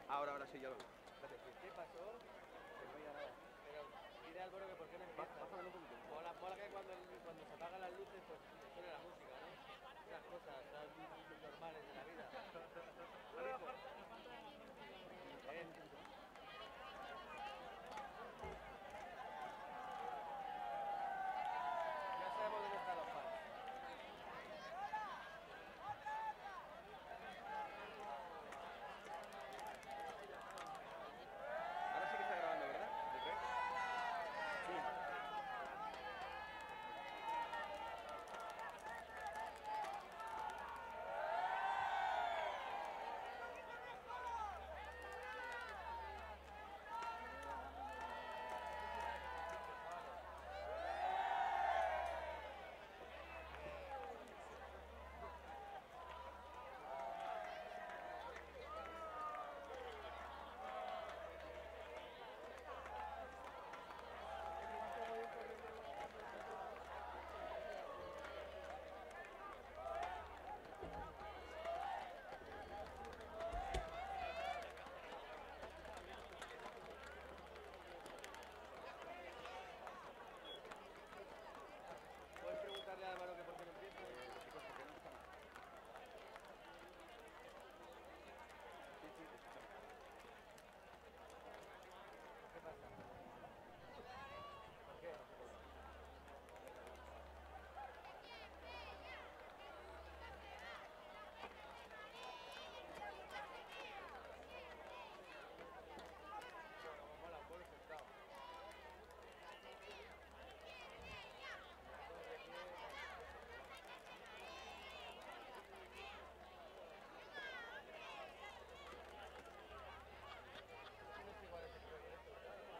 Ahora sí, ya lo veo. ¿Qué pasó? Que no oía nada. Pero dile Álvaro que por qué no empieza. Bájame un poquito. Mola que cuando se apagan las luces pues suena la música, ¿no? Unas cosas muy normales de la vida. Ya sabemos dónde están los fans. Ahora sí que está grabando, ¿verdad? ¿El rey? Sí. ¿Puedes preguntarle a Álvaro que por qué no empieza? Chicos, ¿por qué no empieza más? Sí, te escuchamos. ¿Qué pasa? ¿Por qué? Mola, pueblo sentado. No es igual ese proyecto.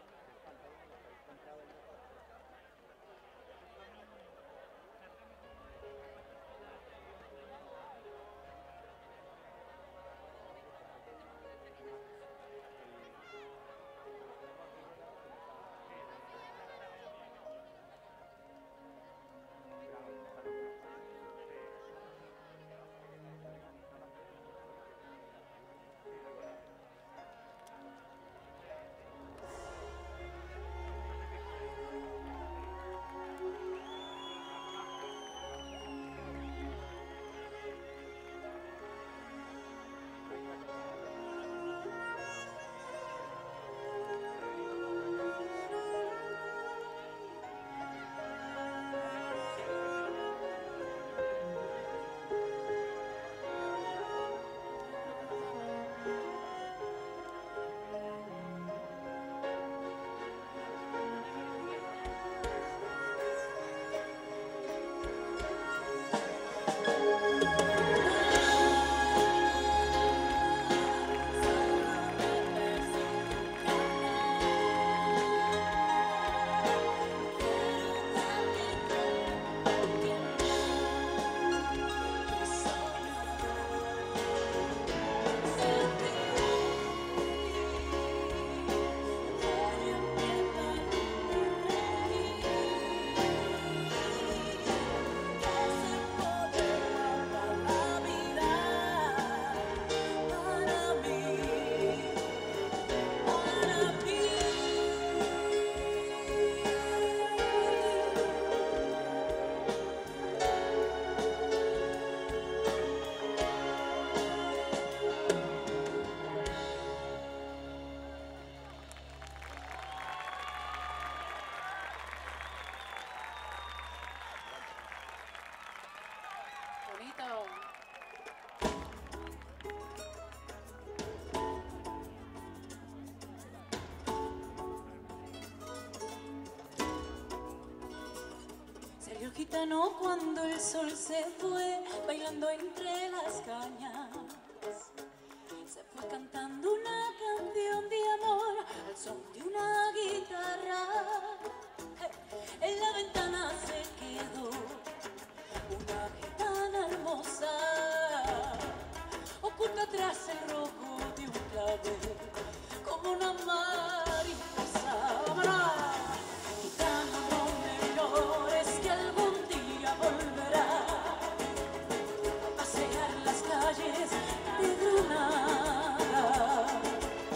Bonito. Salió el gitano cuando el sol se fue, bailando entre las cañas. Se fue cantando una canción de amor al son de una guitarra. En la ventana se quedó una gitana hermosa, oculta tras el rojo de un clavel, como una mariposa. ¡Vámonos! Gitano, no me llores, que algún día volverá a pasear las calles de Granada.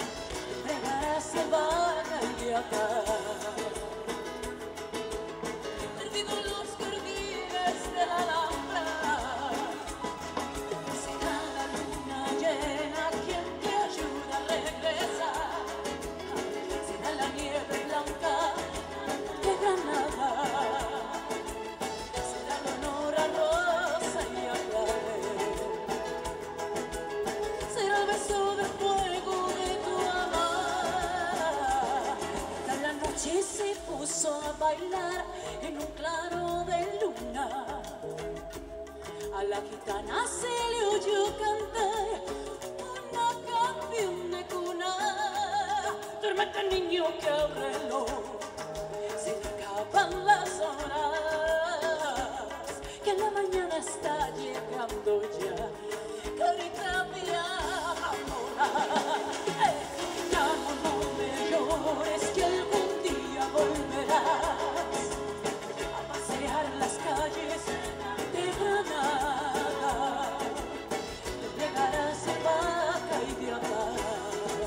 la gitana se le oyó cantar una canción de cuna. Duérmete, niño, que el reloj se le acaban las horas, que la mañana está llegando ya, carita de amor. Ya no me llores, que algún día volverás a pasear las calles de Granada, te llegarás de vaca y de andar,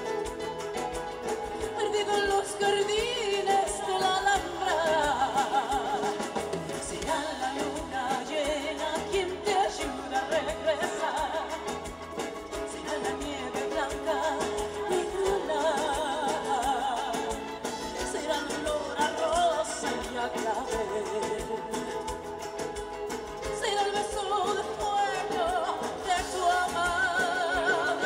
perdido en los jardines de la Alhambra. Será la luna llena quien te ayuda a regresar, será la nieve blanca de Granada, será el olor a rosa y a clavel, será el beso de fuego de tu amada.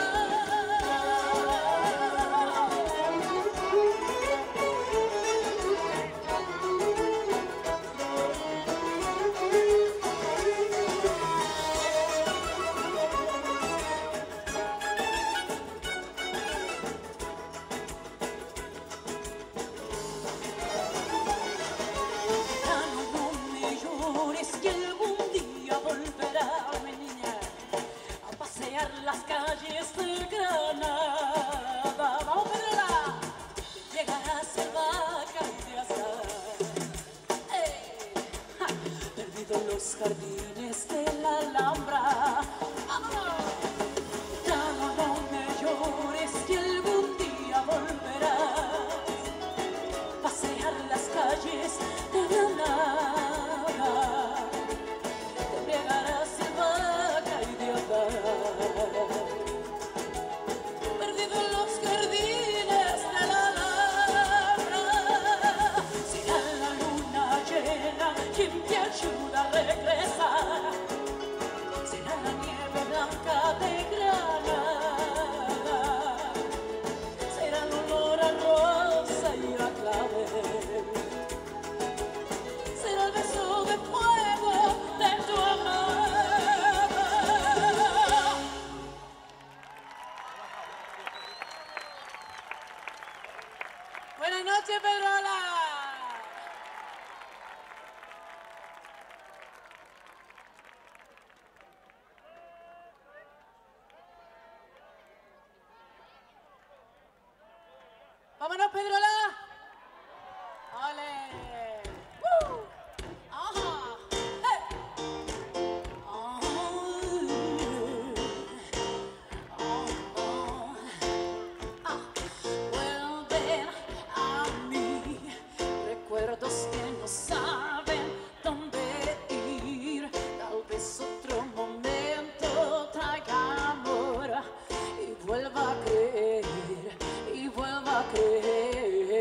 No me llores, que algún día volverá mi niña a pasear las calles de Granada. ¡Vamos, Pedrola! Llegarás en vaca y de azar, perdido en los jardines de la Alhambra. ¡Vámonos! Ya no me llores, que algún día volverás pasear las calles de Granada, te embriagarás de vaca y de andar, perdido en los jardines de la Alhambra. Será la luna llena quien te ayuda a regresar, será la nieve blanca de Granada, será el olor a rosa y a clavel, será el beso de fuego de tu amada. Buenas noches, Pedrola. Vámonos, Pedrola. ¡Ole! ¡Ajá! ¡Hey! Vuelven a mí recuerdos que no saben dónde ir. Tal vez otro momento traiga amor y vuelva a creer, y vuelva a creer.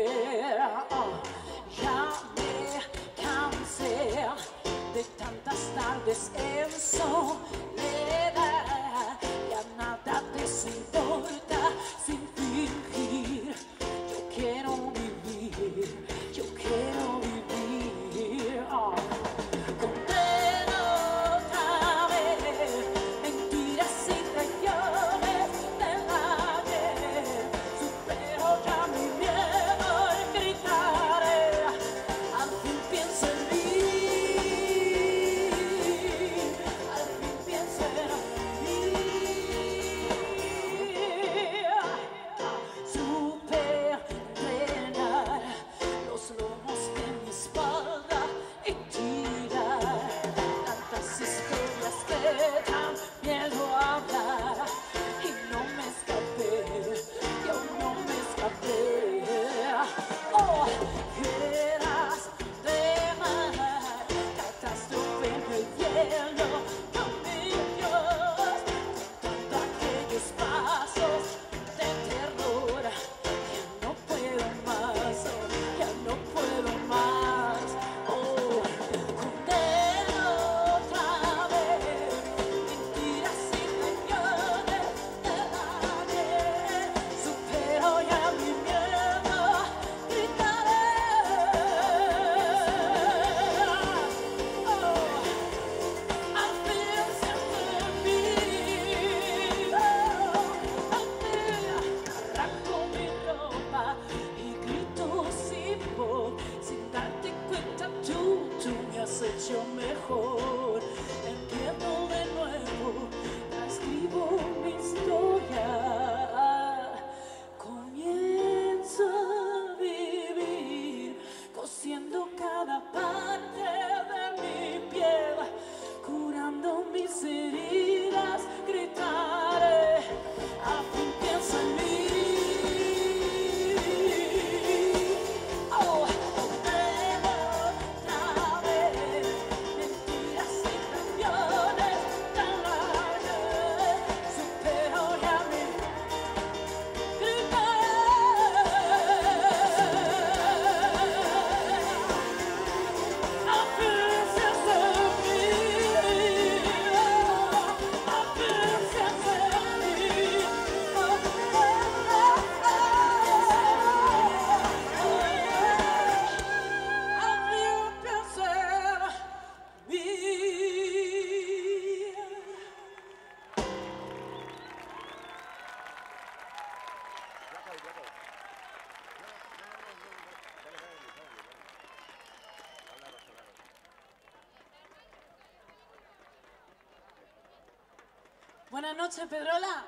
Buenas noches, Pedrola.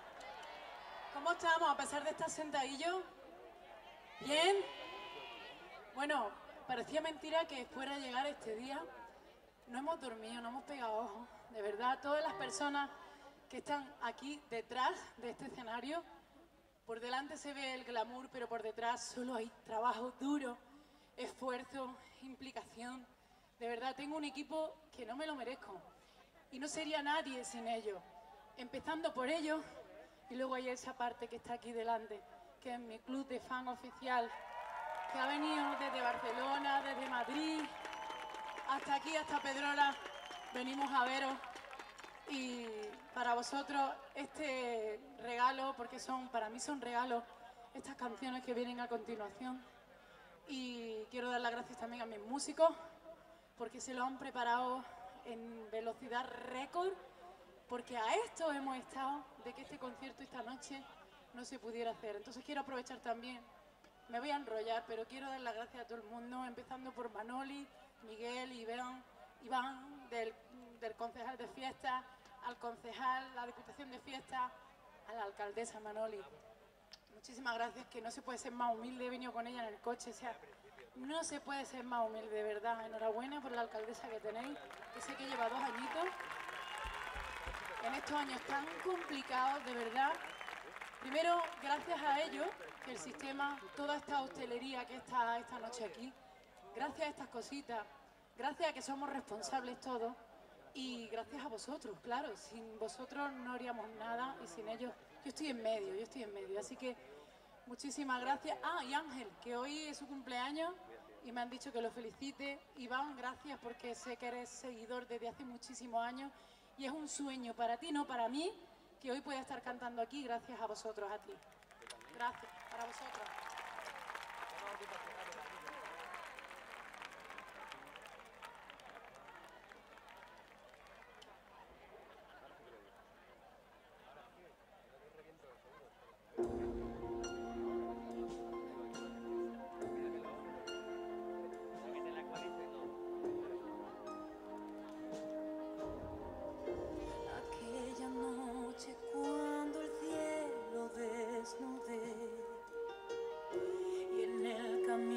¿Cómo estamos a pesar de estar sentadillos? ¿Bien? Bueno, parecía mentira que fuera a llegar este día. No hemos dormido, no hemos pegado ojos. De verdad, todas las personas que están aquí detrás de este escenario, por delante se ve el glamour, pero por detrás solo hay trabajo duro, esfuerzo, implicación. De verdad, tengo un equipo que no me lo merezco. Y no sería nadie sin ellos. Empezando por ellos, y luego hay esa parte que está aquí delante, que es mi club de fan oficial, que ha venido desde Barcelona, desde Madrid, hasta aquí, hasta Pedrola. Venimos a veros. Y para vosotros este regalo, porque para mí son regalos, estas canciones que vienen a continuación. Y quiero dar las gracias también a mis músicos, porque se lo han preparado en velocidad récord, porque a esto hemos estado, de que este concierto esta noche no se pudiera hacer. Entonces quiero aprovechar también, me voy a enrollar, pero quiero dar las gracias a todo el mundo, empezando por Manoli, Miguel, Iván del concejal de fiesta, al concejal, la Diputación de Fiesta, a la alcaldesa Manoli. Muchísimas gracias, que no se puede ser más humilde, he venido con ella en el coche, o sea, no se puede ser más humilde, de verdad. Enhorabuena por la alcaldesa que tenéis, que sé que lleva 2 añitos. En estos años tan complicados, de verdad. Primero, gracias a ellos, que el sistema, toda esta hostelería que está esta noche aquí, gracias a estas cositas, gracias a que somos responsables todos, y gracias a vosotros, claro, sin vosotros no haríamos nada, y sin ellos, yo estoy en medio, así que muchísimas gracias. Ah, y Ángel, que hoy es su cumpleaños, y me han dicho que lo felicite. Iván, gracias, porque sé que eres seguidor desde hace muchísimos años, y es un sueño para ti, no para mí, que hoy pueda estar cantando aquí, gracias a vosotros, a ti. Gracias, para vosotros. Aquella noche cuando el cielo desnudé y en el camino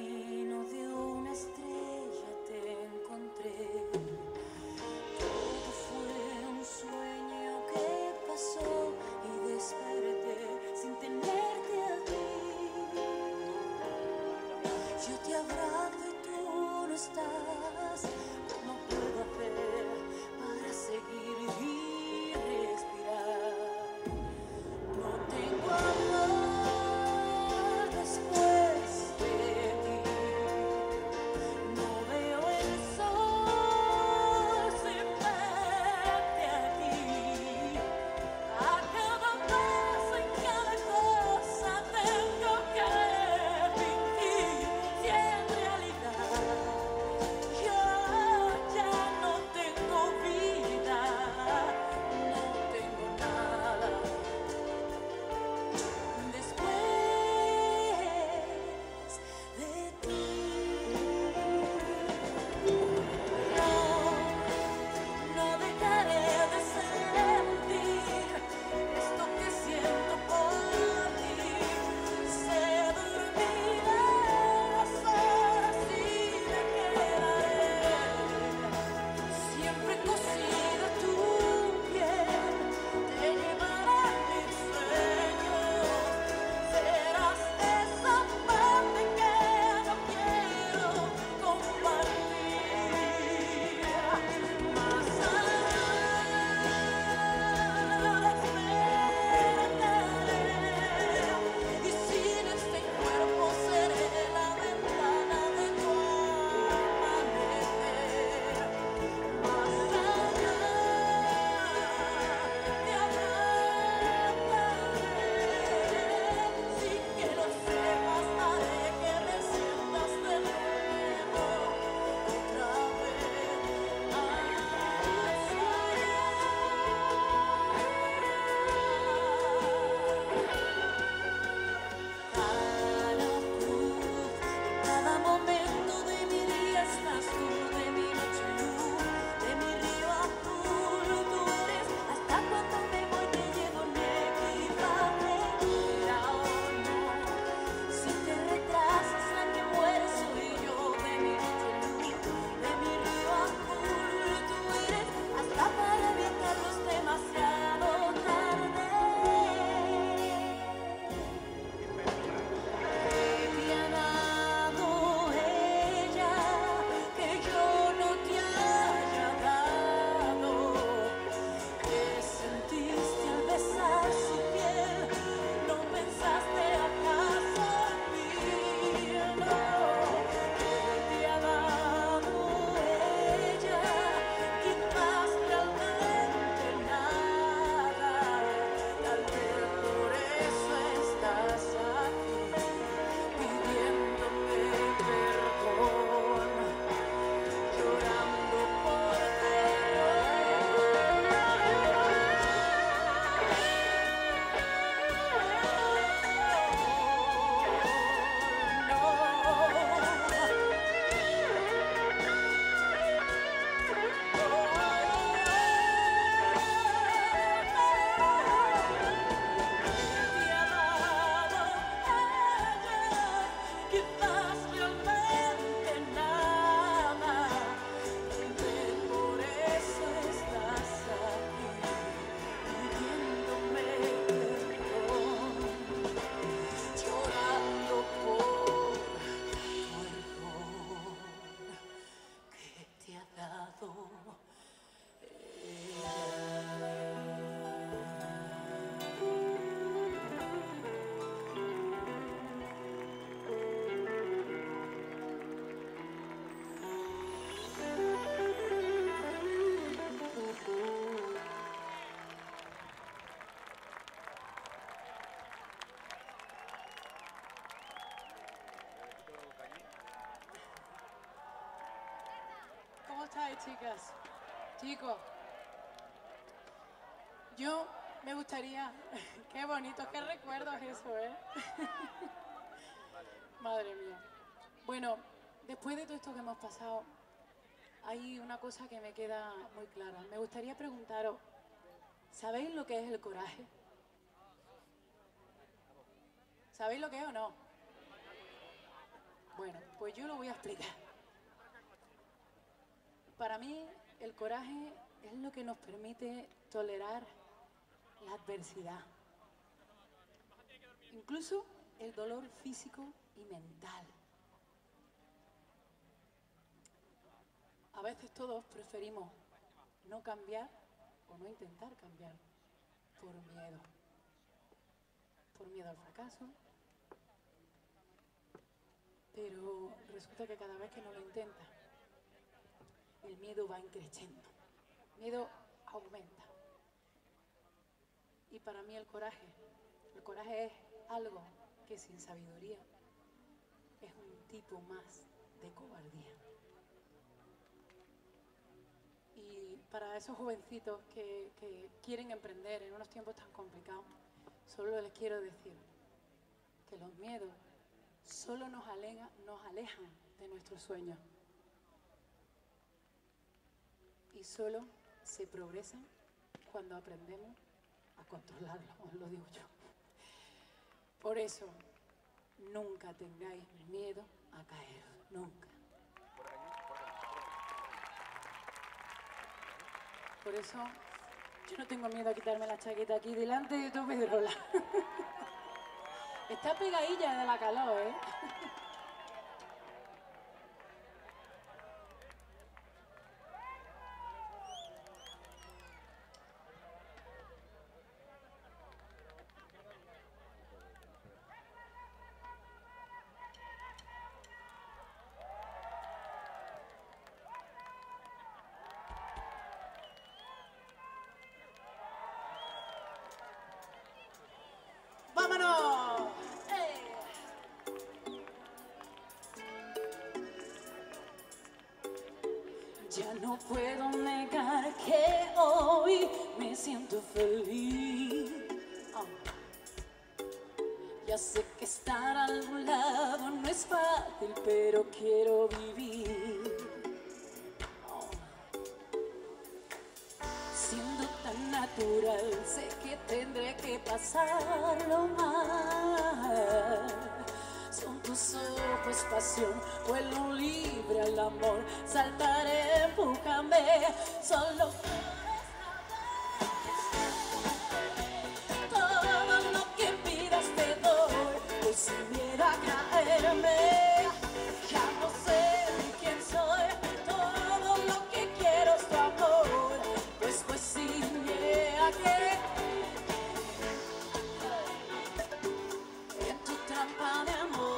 chicas, chicos, yo me gustaría, qué bonito, qué recuerdos eso, ¿eh? Madre mía. Bueno, después de todo esto que hemos pasado, hay una cosa que me queda muy clara. Me gustaría preguntaros, ¿sabéis lo que es el coraje? ¿Sabéis lo que es o no? Bueno, pues yo lo voy a explicar. Para mí, el coraje es lo que nos permite tolerar la adversidad, incluso el dolor físico y mental. A veces todos preferimos no cambiar o no intentar cambiar por miedo al fracaso, pero resulta que cada vez que no lo intenta, el miedo va creciendo, el miedo aumenta. Y para mí el coraje es algo que sin sabiduría es un tipo más de cobardía. Y para esos jovencitos que quieren emprender en unos tiempos tan complicados, solo les quiero decir que los miedos solo nos alejan de nuestros sueños. Y solo se progresa cuando aprendemos a controlarlo, os lo digo yo. Por eso, nunca tengáis miedo a caer, nunca. Por eso, yo no tengo miedo a quitarme la chaqueta aquí delante de tu Pedrola. Está pegadilla de la calor, ¿eh? ¡Vámonos! Ya no puedo negar que hoy me siento feliz. Ya sé que estar a algún lado no es fácil, pero quiero vivir. Siendo tan natural, sé que tendré que pasarlo mal. Son tus ojos pasión, vuelo libre al amor, saltaré, empújame, solo todo lo que pidas te doy, pues sin miedo a caerme, ya no sé ni quién soy, todo lo que quiero es tu amor, pues sin miedo a que en tu trampa de amor.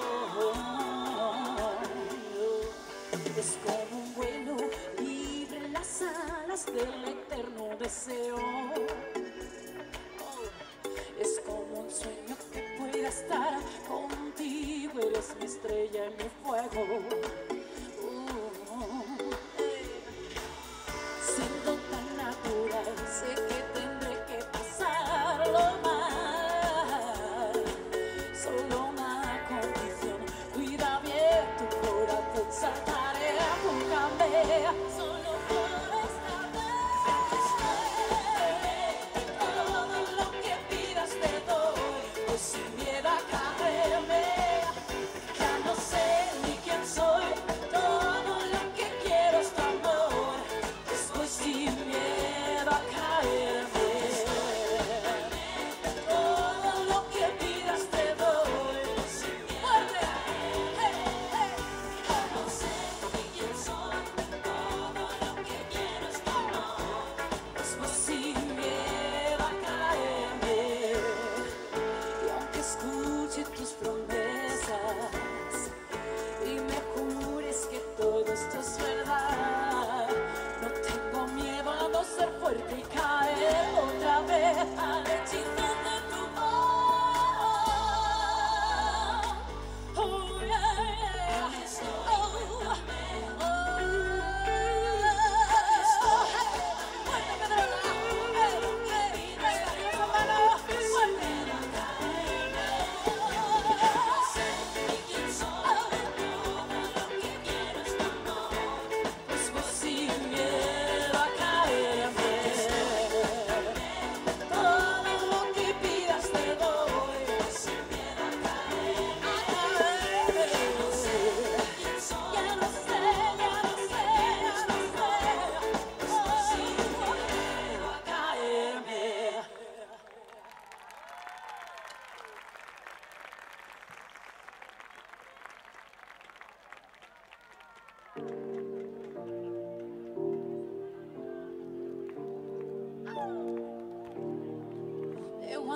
Es como un vuelo libre en las alas del eterno deseo. Es como un sueño que pueda estar contigo, eres mi estrella y mi fuego. Siendo tan natural, sé que tendré que pasarlo mal. Solo una condición, cuida bien tu corazón, saltaré, empújame, solo por esta vez. Todo lo que pidas te doy, pues sin miedo a caerme, ya no sé ni quién soy, todo lo que quiero es tu amor, pues sin miedo a caerme. Todo lo que pidas te doy, fuerte. Ya no sé ni quién soy, todo lo que quiero es tu amor, pues sin miedo a caerme. Y aunque escuche tus promesas y me jures que todo esto es verdad, no tengo miedo a no ser fuerte y caer otra vez al hechizo de tu voz. Oh, yeah, yeah. Oh, oh,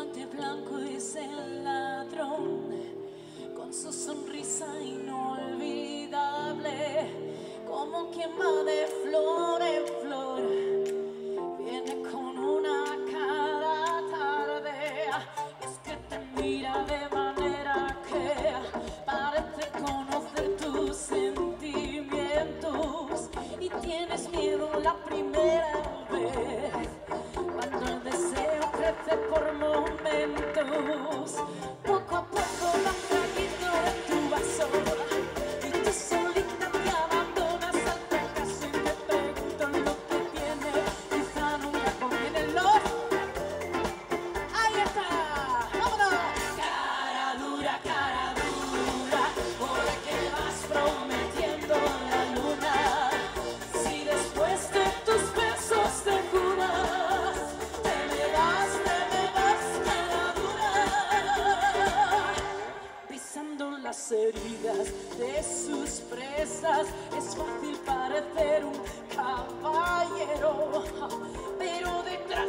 guante blanco es el ladrón, con su sonrisa inolvidable, como quien va de flor en flor, viene con una cara tarde, es que te mira de manera que parece conocer tus sentimientos y tienes miedo la primera vez, cuando el deseo crece por momentos, poco a poco va trayendo de tu vaso y tú solita te abandonas al fracaso y te pregunto lo que tiene, quizá nunca conviene los... ¡Ahí está! ¡Vámonos! Cara dura, ¿por qué vas prometiendo la luna? Si después de tus besos te juras, te me vas, cara dura. Pisando las heridas de sus presas, es fácil parecer un caballero, pero detrás...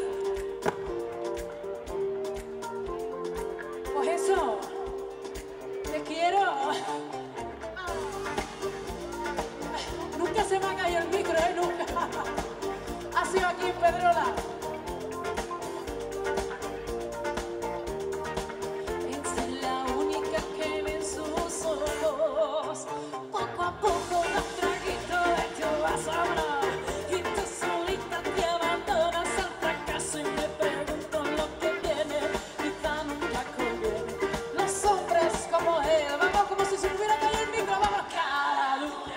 Pues eso, te quiero. Nunca se me ha caído el micro, nunca. Ha sido aquí en Pedrola. Es la única que ve en sus ojos. Poco a poco los traguitos de tu vaso, y tú solita te abandonas al fracaso y me pregunto lo que viene, quizá nunca conviene. Los hombres como él, vamos como si se me hubiera caído el micro, vamos. Cara dura,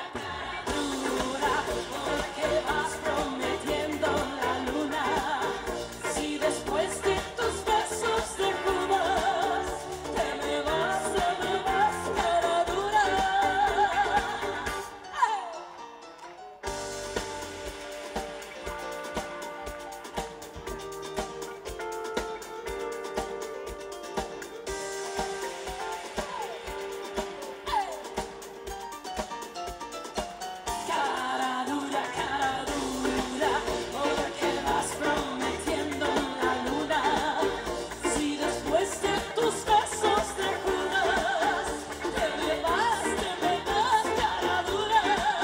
porque vas prometiendo la luna. Si después de tus besos te juras, te me vas, cara dura. ¡Ay! Cara dura, porque vas prometiendo la luna. Si después de tus besos te juras, te me vas, cara dura.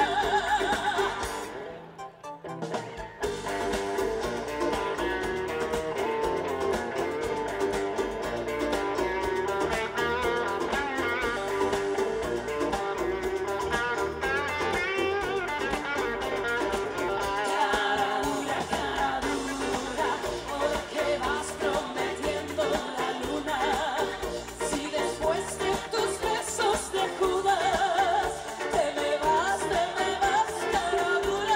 Cara dura, porque vas prometiendo la luna. Si después de tus besos te juras, te me vas, cara dura.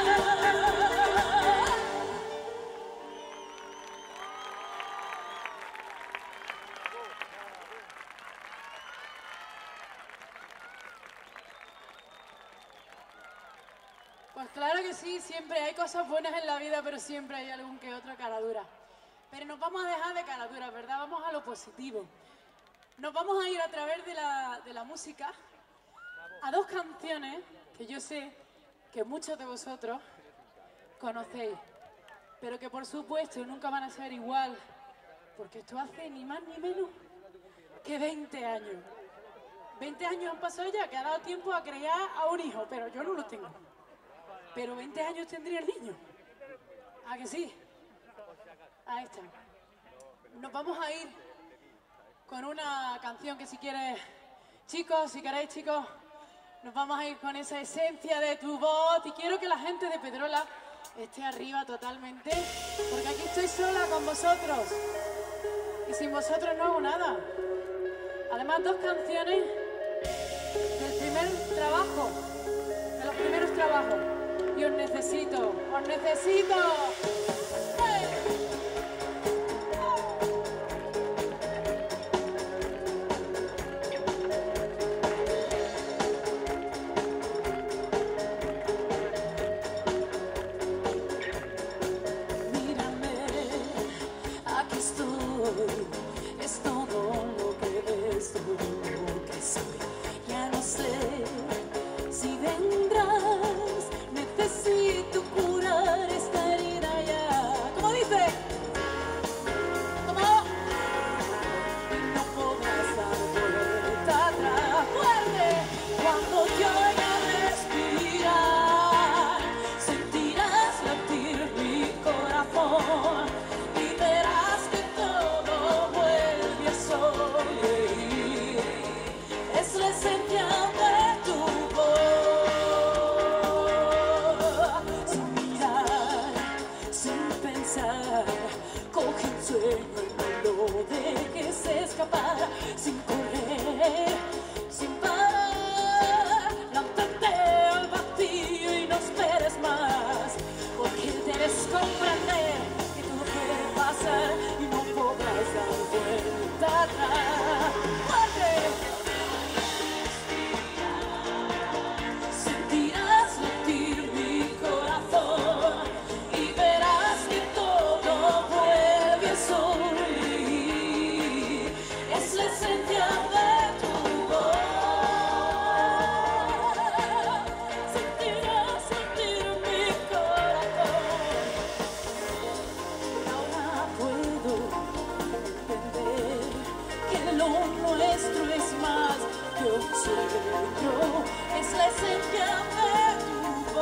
Pues claro que sí, siempre hay cosas buenas en la vida, pero siempre hay algún que otro cara dura. Pero nos vamos a dejar de cara dura, ¿verdad? Vamos a lo positivo. Nos vamos a ir a través de la música a dos canciones que yo sé que muchos de vosotros conocéis, pero que por supuesto nunca van a ser igual, porque esto hace ni más ni menos que 20 años. 20 años han pasado ya, que ha dado tiempo a crear a un hijo, pero yo no lo tengo. Pero 20 años tendría el niño. ¿A que sí? Ahí está. Nos vamos a ir con una canción que si quieres, chicos, si queréis, chicos, nos vamos a ir con esa esencia de tu voz. Y quiero que la gente de Pedrola esté arriba totalmente, porque aquí estoy sola con vosotros. Y sin vosotros no hago nada. Además, dos canciones del primer trabajo, de los primeros trabajos. Y os necesito, os necesito. ¡Hey! Si vendrás, necesito curar esta herida vuelta atrás. ¡Fuerte! Sentirás latir mi corazón y verás que todo vuelve a sonreír. Es la esencia de tu voz. Sentirás latir mi corazón. Y ahora puedo entender que lo nuestro es más que un sueño. Es la esencia de tu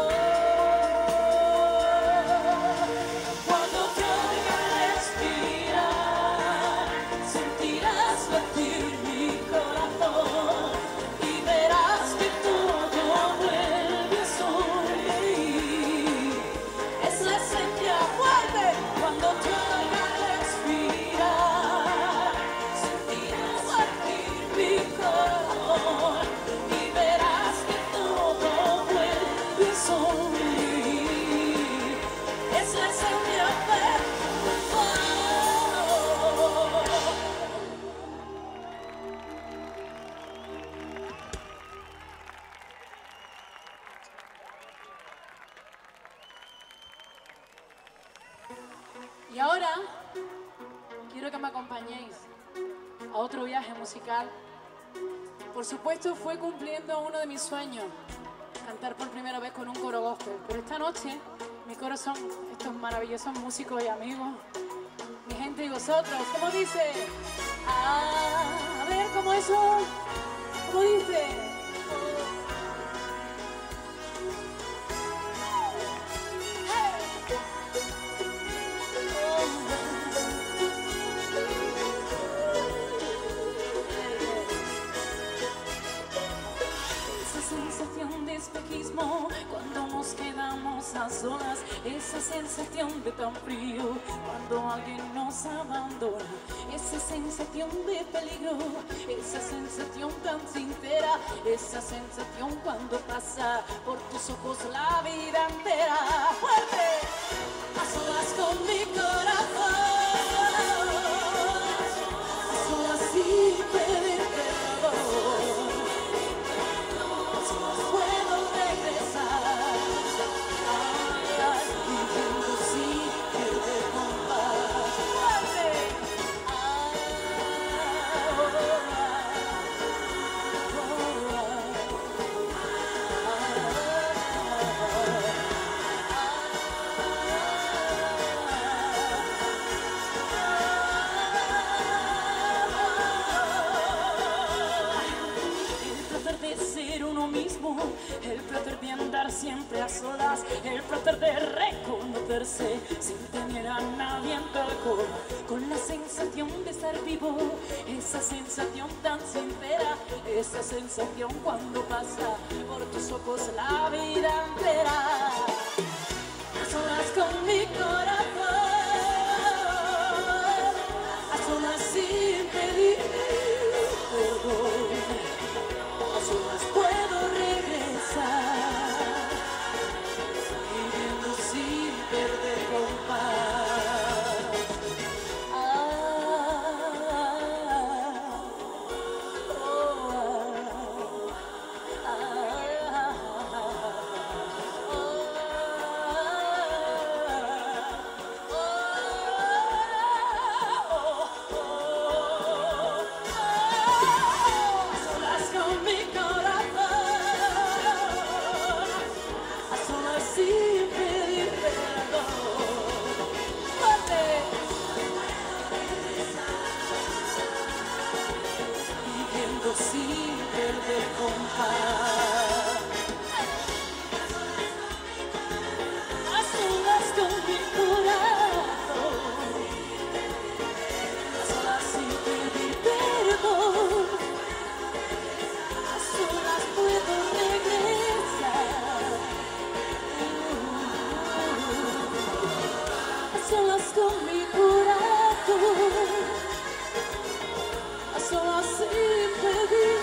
voz. Cuando te oiga respirar, sentirás latir mi corazón y verás que todo vuelve a sonreír. Es la esencia fuerte. Cuando te oiga respirar, sentirás latir mi corazón y verás que todo vuelve a sonreír. Es la esencia de tu voz. Y ahora quiero que me acompañéis a otro viaje musical. Por supuesto fue cumpliendo uno de mis sueños, cantar por primera vez con un coro gospel. Pero esta noche mi coro son estos maravillosos músicos y amigos, mi gente y vosotros. ¿Cómo dice? A ver, ¿cómo eso? ¿Cómo dice? Esa sensación de espejismo cuando nos quedamos a solas, esa sensación de tan frío cuando alguien nos abandona, esa sensación de peligro, esa sensación tan sincera, esa sensación cuando pasa por tus ojos la vida entera. ¡Fuerte! A solas con mi corazón, a solas sin pedir perdón, a solas puedo regresar, viviendo sin perder compás. ¡Fuerte! El placer de ser uno mismo, el placer de andar siempre a solas, el placer de reconocerse sin tener a nadie en tu alcohol, con la sensación de estar vivo, esa sensación tan sincera, esa sensación cuando pasa por tus ojos la vida entera. A solas con mi corazón, a solas sin pedir perdón, a solas puedo regresar, viviendo sin perder compás. A solas con mi corazón, a solas sin pedir perdón. ¡Fuerte! Viviendo sin perder compás. A solas con mi corazón, a solas sin pedir perdón, a solas puedo regresar, a solas con mi corazón, a solas sin pedir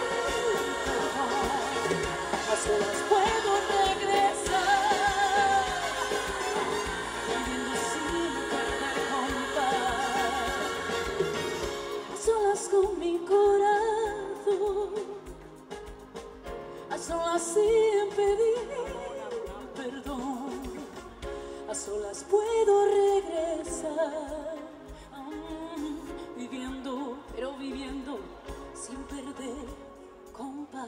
perdón, a solas puedo regresar, viviendo sin perder compás. A solas sin pedir perdón. A solas puedo regresar, viviendo, pero viviendo sin perder compás.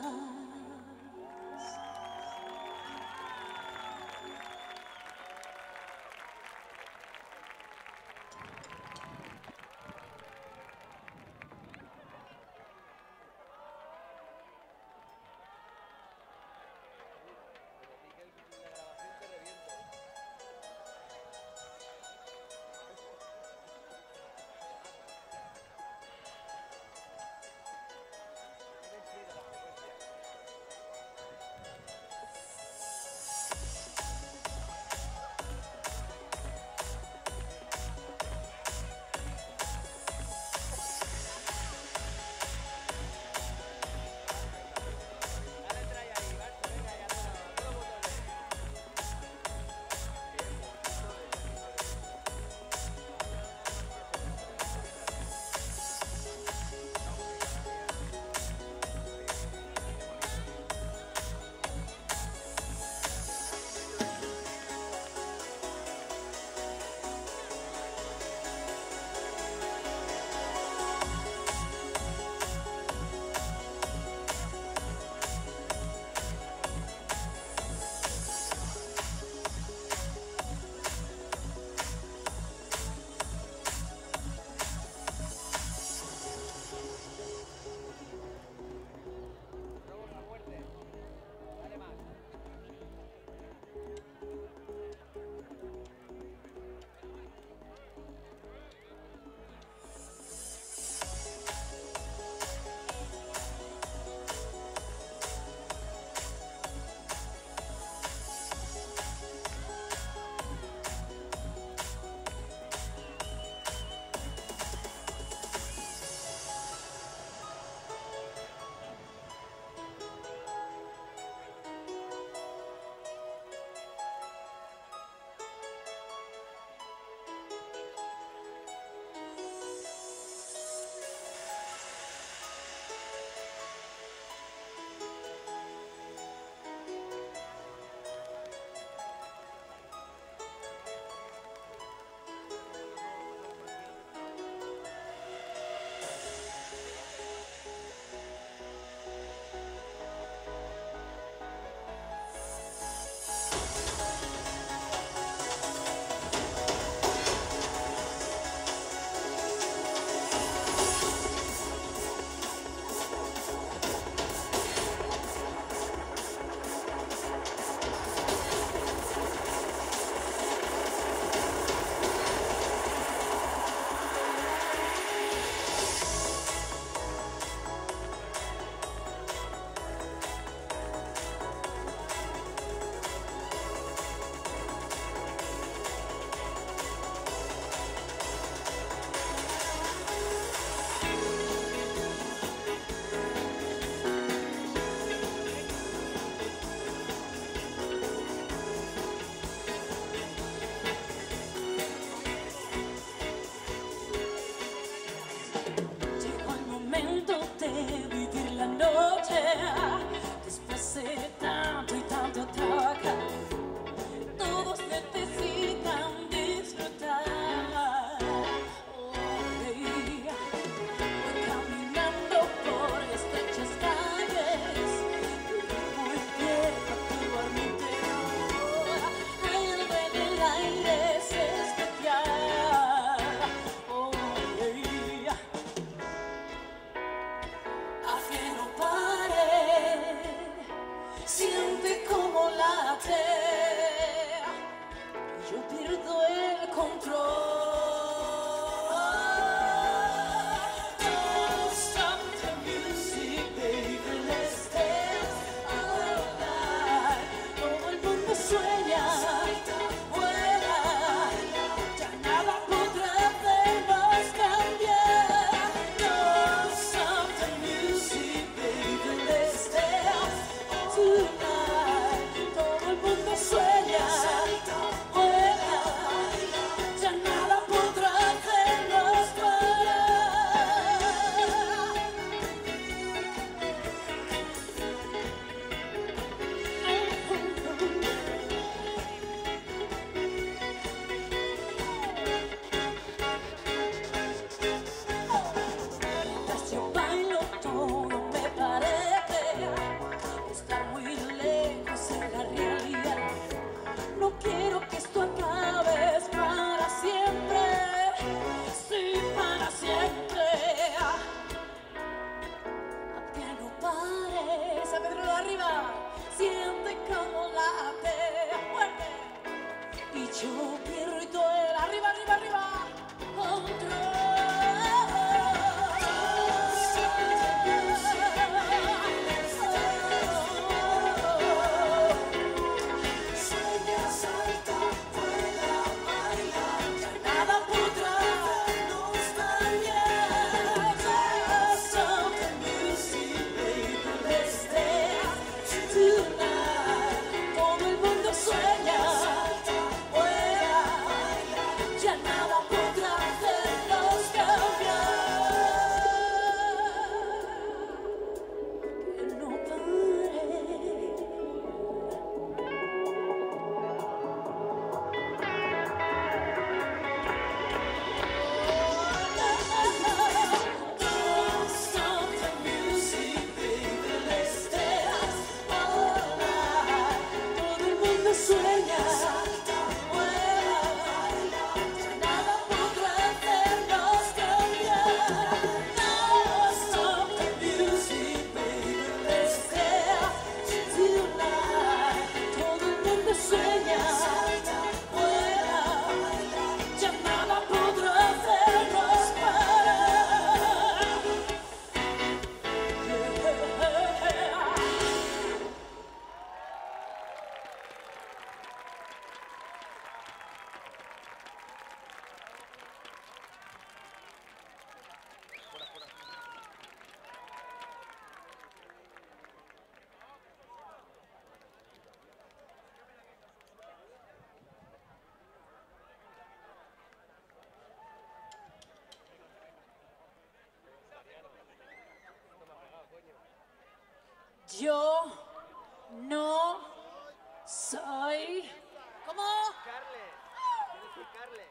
Yo no soy... ¿Cómo? Carle, tienes que Carle.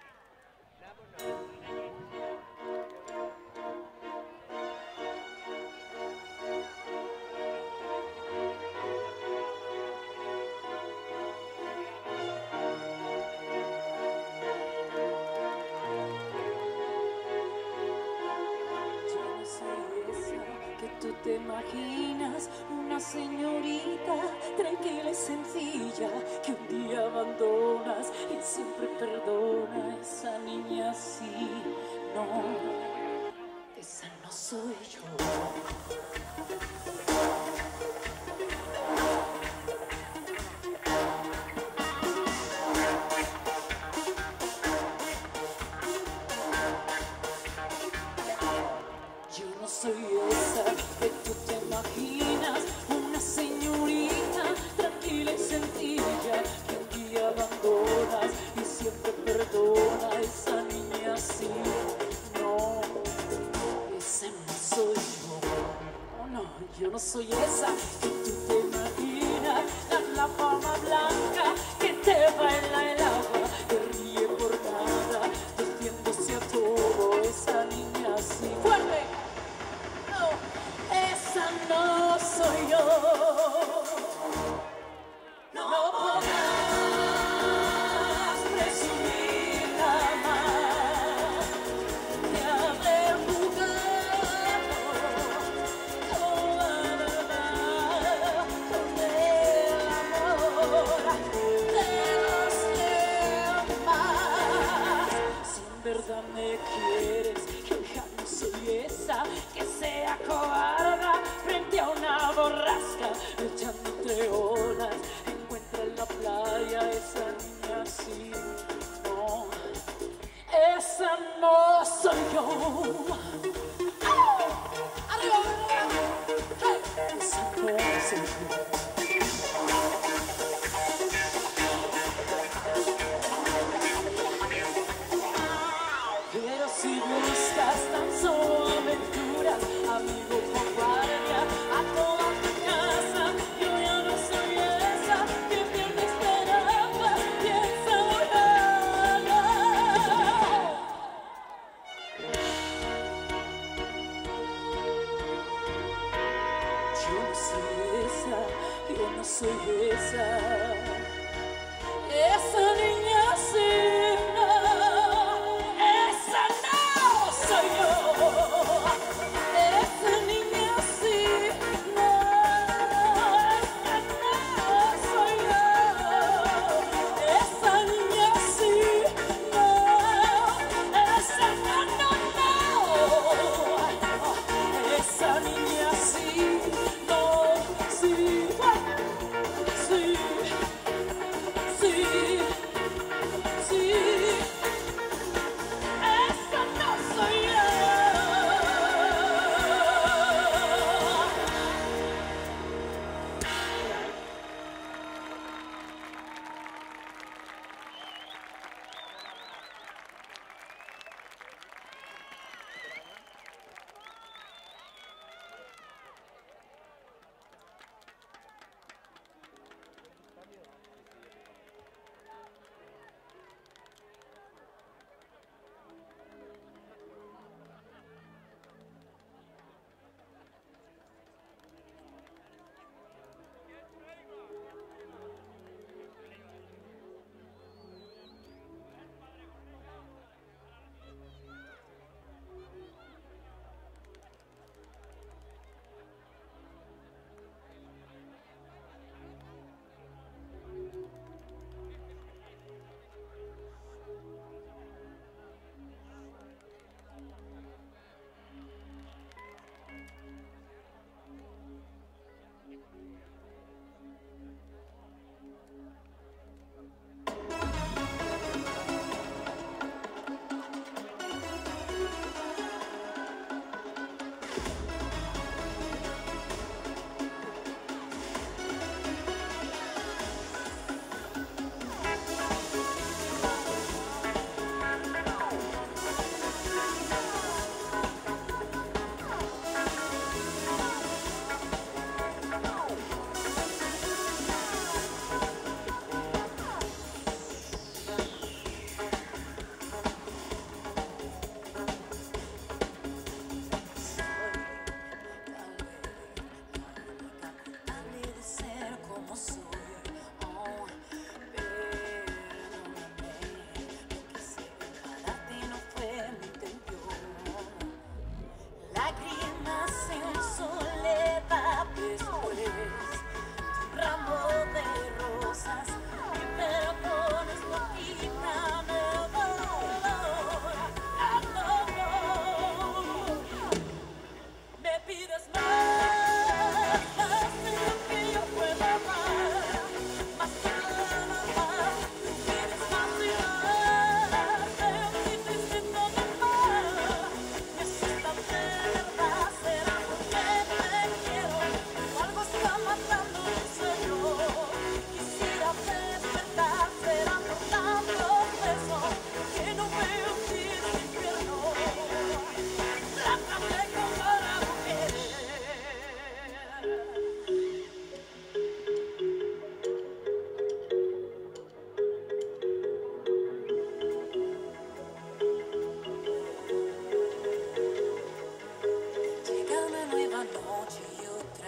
Vámonos. Yo no soy esa que tú te imaginas, una señorita tranquila y sencilla que un día abandonas y siempre perdona. Esa niña así, no, esa no soy yo. Yo no soy esa que tú te imaginas, una señorita tranquila y sencilla que un día abandonas y siempre perdona. Esa niña así, no, esa no soy yo. Oh no, yo no soy esa que tú te imaginas, la palma blanca que te baila el agua, que ríe por nada, desviándose a todo. Esa niña así, fuerte. No, esa no soy yo. No podrás presumir jamás de haber jugado toda la verdad con el amor de los demás. Si en verdad me quieres, yo ya no soy esa que sea cobarda frente a una borrasca, echando entre olas. Encuentra en la playa esa niña así, no, esa no soy yo. ¡Oh! ¡Arriba, arriba! ¡Hey! Esa no soy yo. Pero si buscas tan solo aventuras, amigo con guardia, a toda tu casa, yo ya no soy esa que pierde esperanza, piensa volar. Yo no soy esa, esa niña sí, no, esa no soy yo, esa niña sí, no, esa no soy yo, esa niña sí, no, esa no, esa niña sí, no, sí, sí, sí.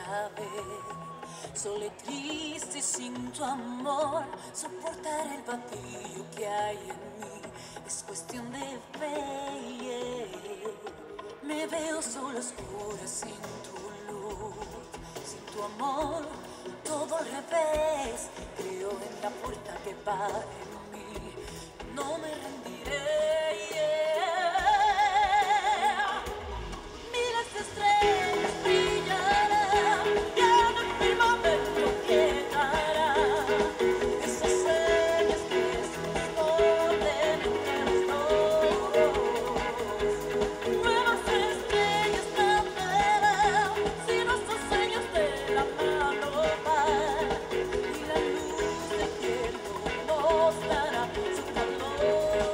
otra vez. Sola y triste sin tu amor, soportar el vacío que hay en mí es cuestión de fe. Me veo sola, oscura, sin tu luz, sin tu amor, todo al revés. Creo en la puerta que va en mí, no me rendiré. Miles de estrellas brillarán, ya en el firmamento quedará esas señas que se esconden entre los dos. Nuevas estrellas nacerán si nuestros sueños de la mano van, y la luz del cielo nos dará su calor.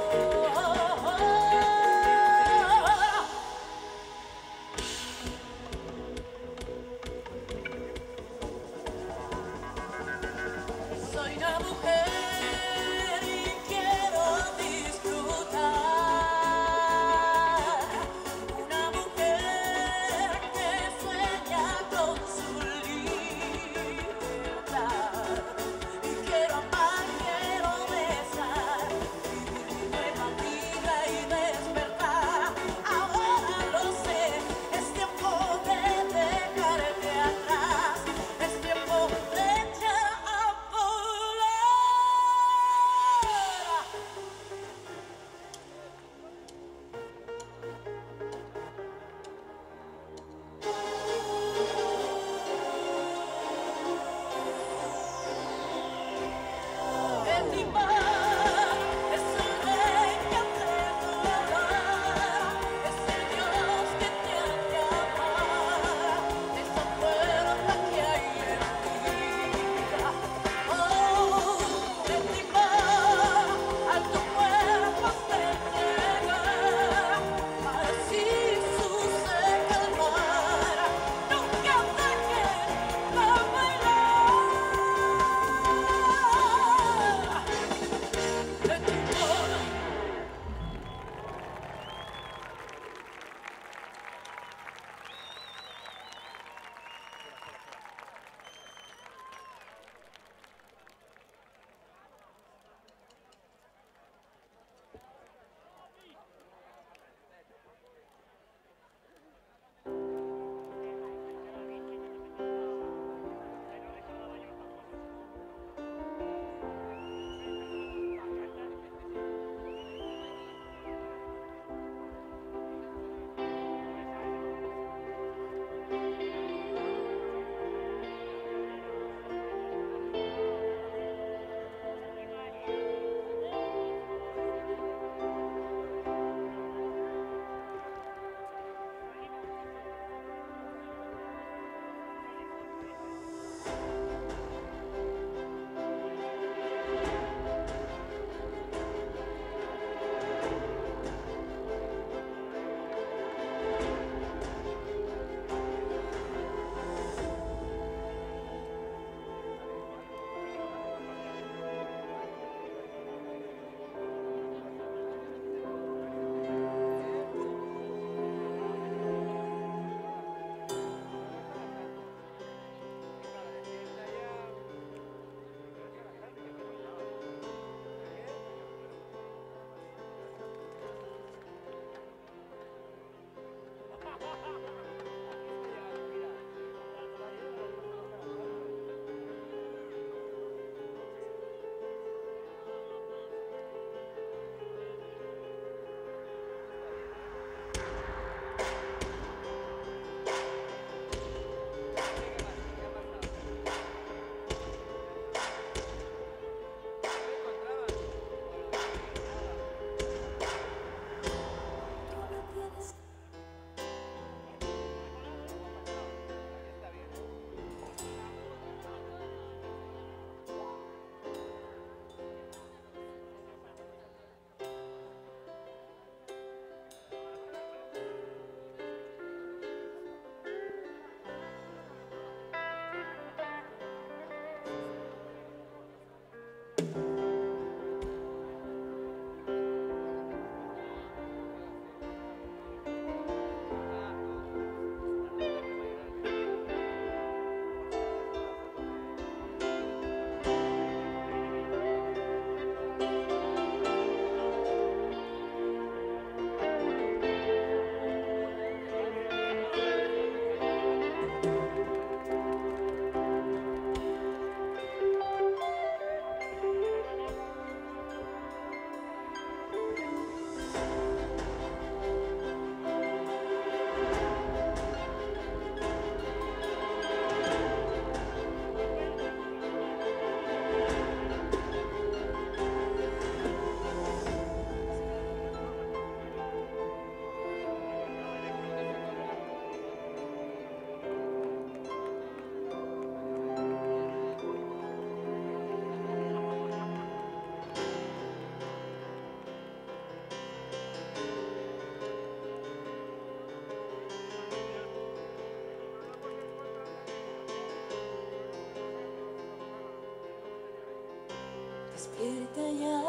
Despierta ya,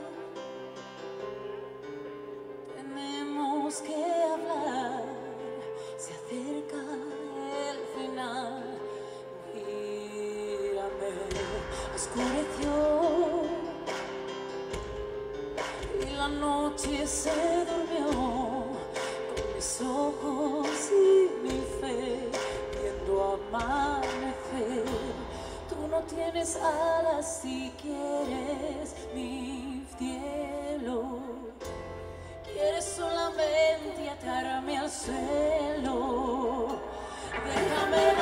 tenemos que hablar, se acerca el final. Mírame, oscureció y la noche se durmió con mis ojos y mi fe viendo amanecer. Tú no tienes alas si quieres mi cielo, quieres solamente atarme al suelo. Déjame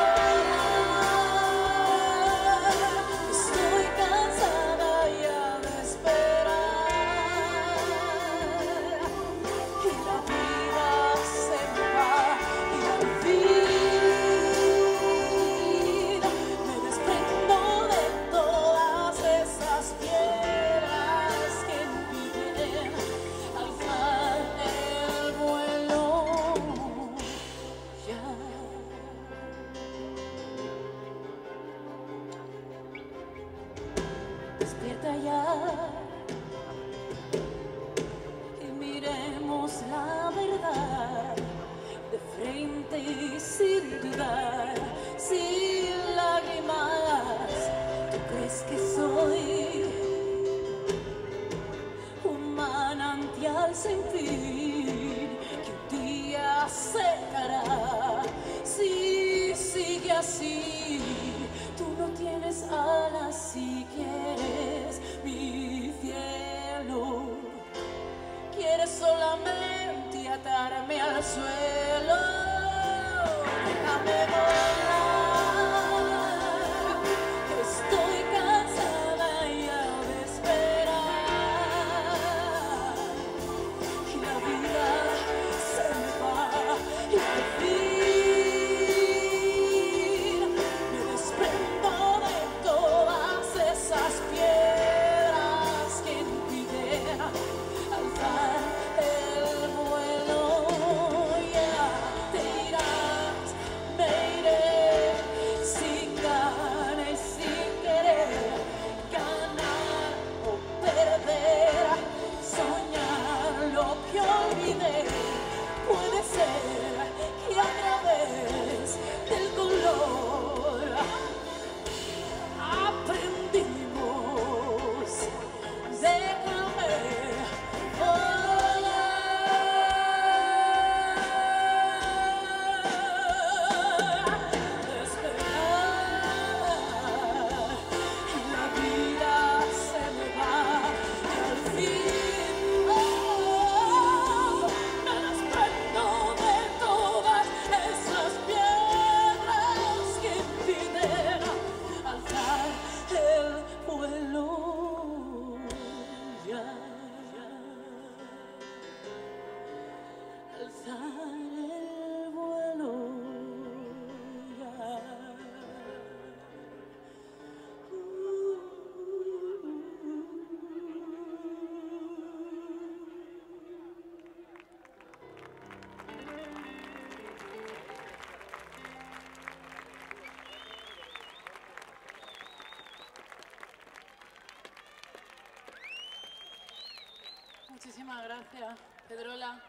volar, estoy cansada ya de esperar y la vida se me va y al fin me desprendo de todas esas piedras que impiden alzar el vuelo. Ya. Despierta ya y miremos la verdad de frente y sin dudar, sin lágrimas. ¿Tú crees que soy un manantial sin fin que un día secará? Si sigue así, tú no tienes alas si quieres mi cielo, quieres solamente atarme al suelo. Déjame volar, estoy cansada ya de esperar y la vida se me va y al fin me desprendo de todas esas piedras que impiden alzar el vuelo. Ya te irás, me iré sin ganas y sin querer, ganar o perder, soñar lo que olvidé. Puede ser que a través del color aprendimos. Déjame volar, esperar y la vida se me va y al fin me desprendo de todas esas piedras que impiden alzar el vuelo. Ya, alzar el vuelo. Ya. Muchísimas gracias, Pedrola.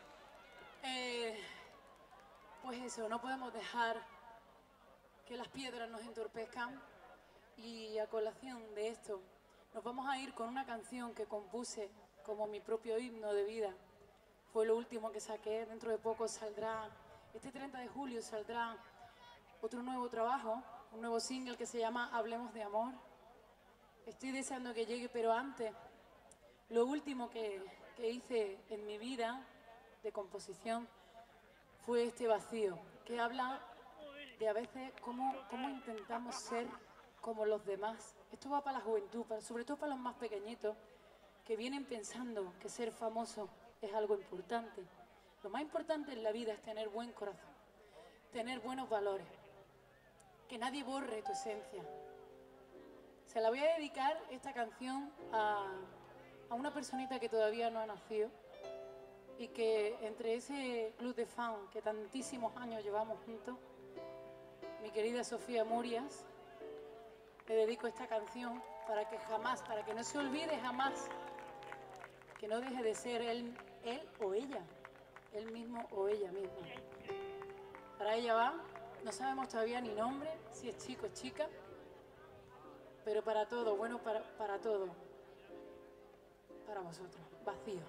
Pues eso, no podemos dejar que las piedras nos entorpezcan, y a colación de esto nos vamos a ir con una canción que compuse como mi propio himno de vida. Fue lo último que saqué. Dentro de poco saldrá, este 30 de julio saldrá otro nuevo trabajo, un nuevo single que se llama Hablemos de Amor. Estoy deseando que llegue, pero antes, lo último que hice en mi vida de composición fue este vacío, que habla de a veces cómo intentamos ser como los demás. Esto va para la juventud, sobre todo para los más pequeñitos, que vienen pensando que ser famoso es algo importante. Lo más importante en la vida es tener buen corazón, tener buenos valores, que nadie borre tu esencia. Se la voy a dedicar esta canción a una personita que todavía no ha nacido y que entre ese club de fans que tantísimos años llevamos juntos, mi querida Sofía Murias, le dedico esta canción para que jamás, para que no se olvide jamás, que no deje de ser él o ella, él mismo o ella misma. Para ella va, no sabemos todavía ni nombre, si es chico o chica, pero para todo, bueno, para todo, para vosotros, Vacío.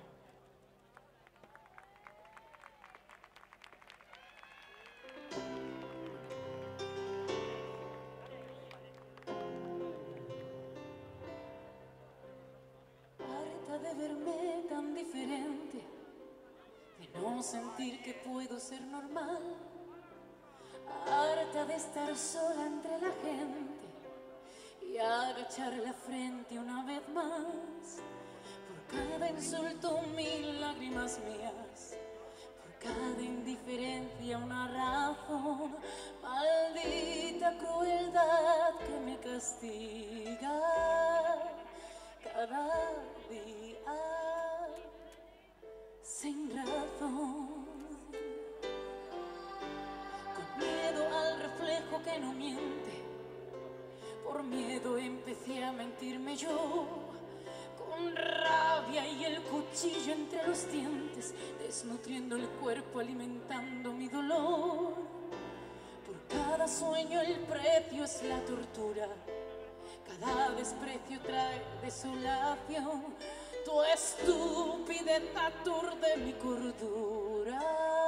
De verme tan diferente, de no sentir que puedo ser normal, harta de estar sola entre la gente y agachar la frente una vez más, por cada insulto mil lágrimas mías, por cada indiferencia una razón, maldita crueldad que me castiga cada día sin razón, con miedo al reflejo que no miente, por miedo empecé a mentirme yo, con rabia y el cuchillo entre los dientes, desnutriendo el cuerpo, alimentando mi dolor. Por cada sueño el precio es la tortura, cada desprecio trae desolación, tu estupidez aturde mi cordura.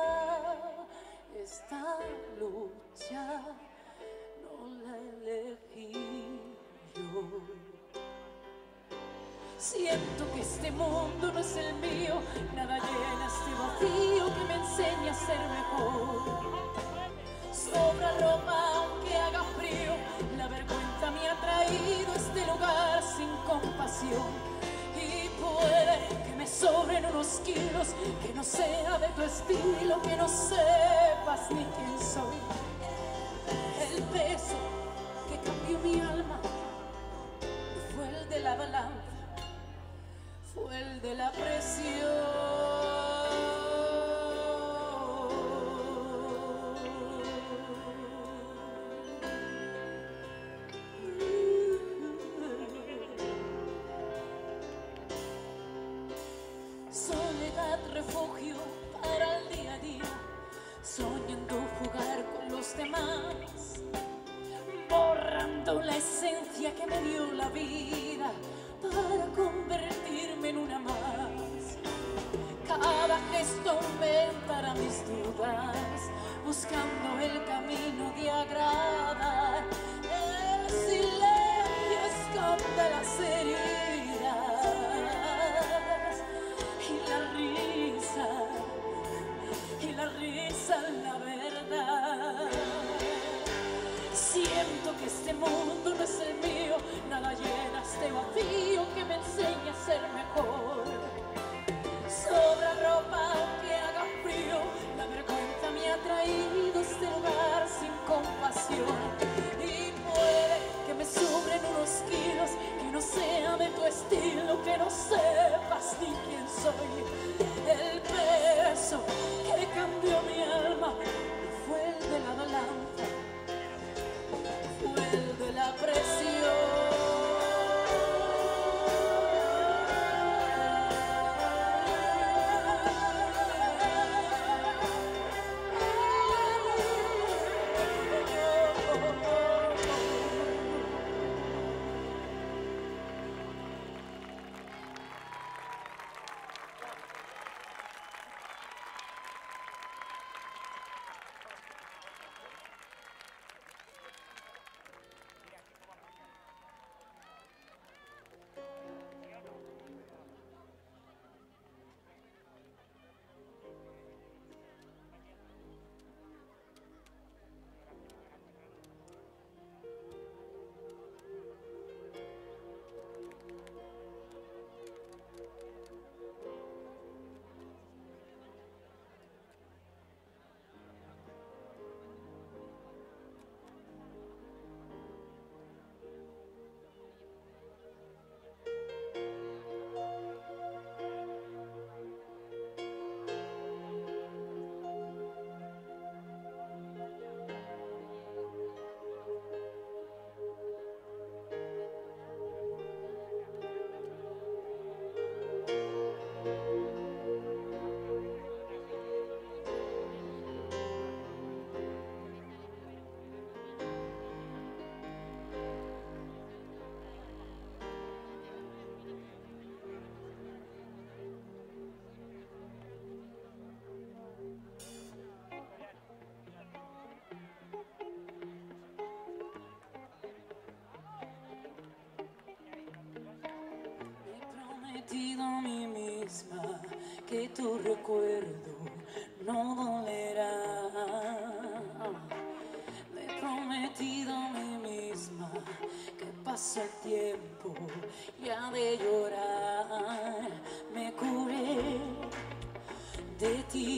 Esta lucha no la elegí yo. Siento que este mundo no es el mío, nada llena este vacío que me enseña a ser mejor. Sobra ropa aunque haga frío, la vergüenza me ha traído a este lugar sin compasión. Y puede que me sobren unos kilos, que no sea de tu estilo, que no sepas ni quién soy. El peso que cambió mi alma no fue el de la balanza, fue el de la presión. Soledad, refugio para el día a día, soñando jugar con los demás, borrando la esencia que me dio la vida para convertirme en una más. Cada gesto aumentará mis dudas, buscando el camino de agradar. El silencio esconde las heridas y la risa la verdad. Siento que este mundo no es el mío, nada llena este vacío que me enseña a ser mejor. Sobra ropa aunque haga frío, la vergüenza me ha traído a este lugar sin compasión. Y puede que me sobren unos kilos, que no sea de tu estilo, que no sepas ni quién soy. El peso que cambió mi alma no fue el de la balanza, fue el de la presión. prometido a mí misma que tu recuerdo no dolerá. Me he prometido a mí misma que pasa el tiempo y ha de llorar. Me curé de ti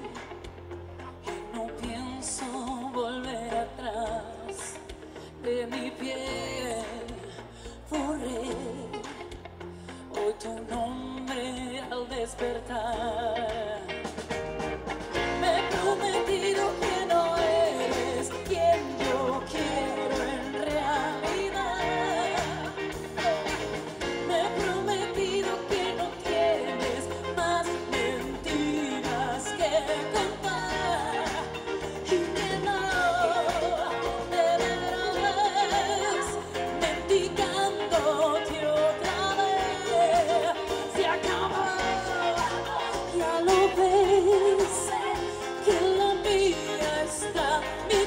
y no pienso volver atrás. De mi piel borré hoy tu nombre al despertar. Me he prometido que no eres quien yo quiero en realidad. Me he prometido que no tienes más mentiras que contar y que no te verás mendigándote otra vez. Se acabó, ya lo ves, que en la mía está mi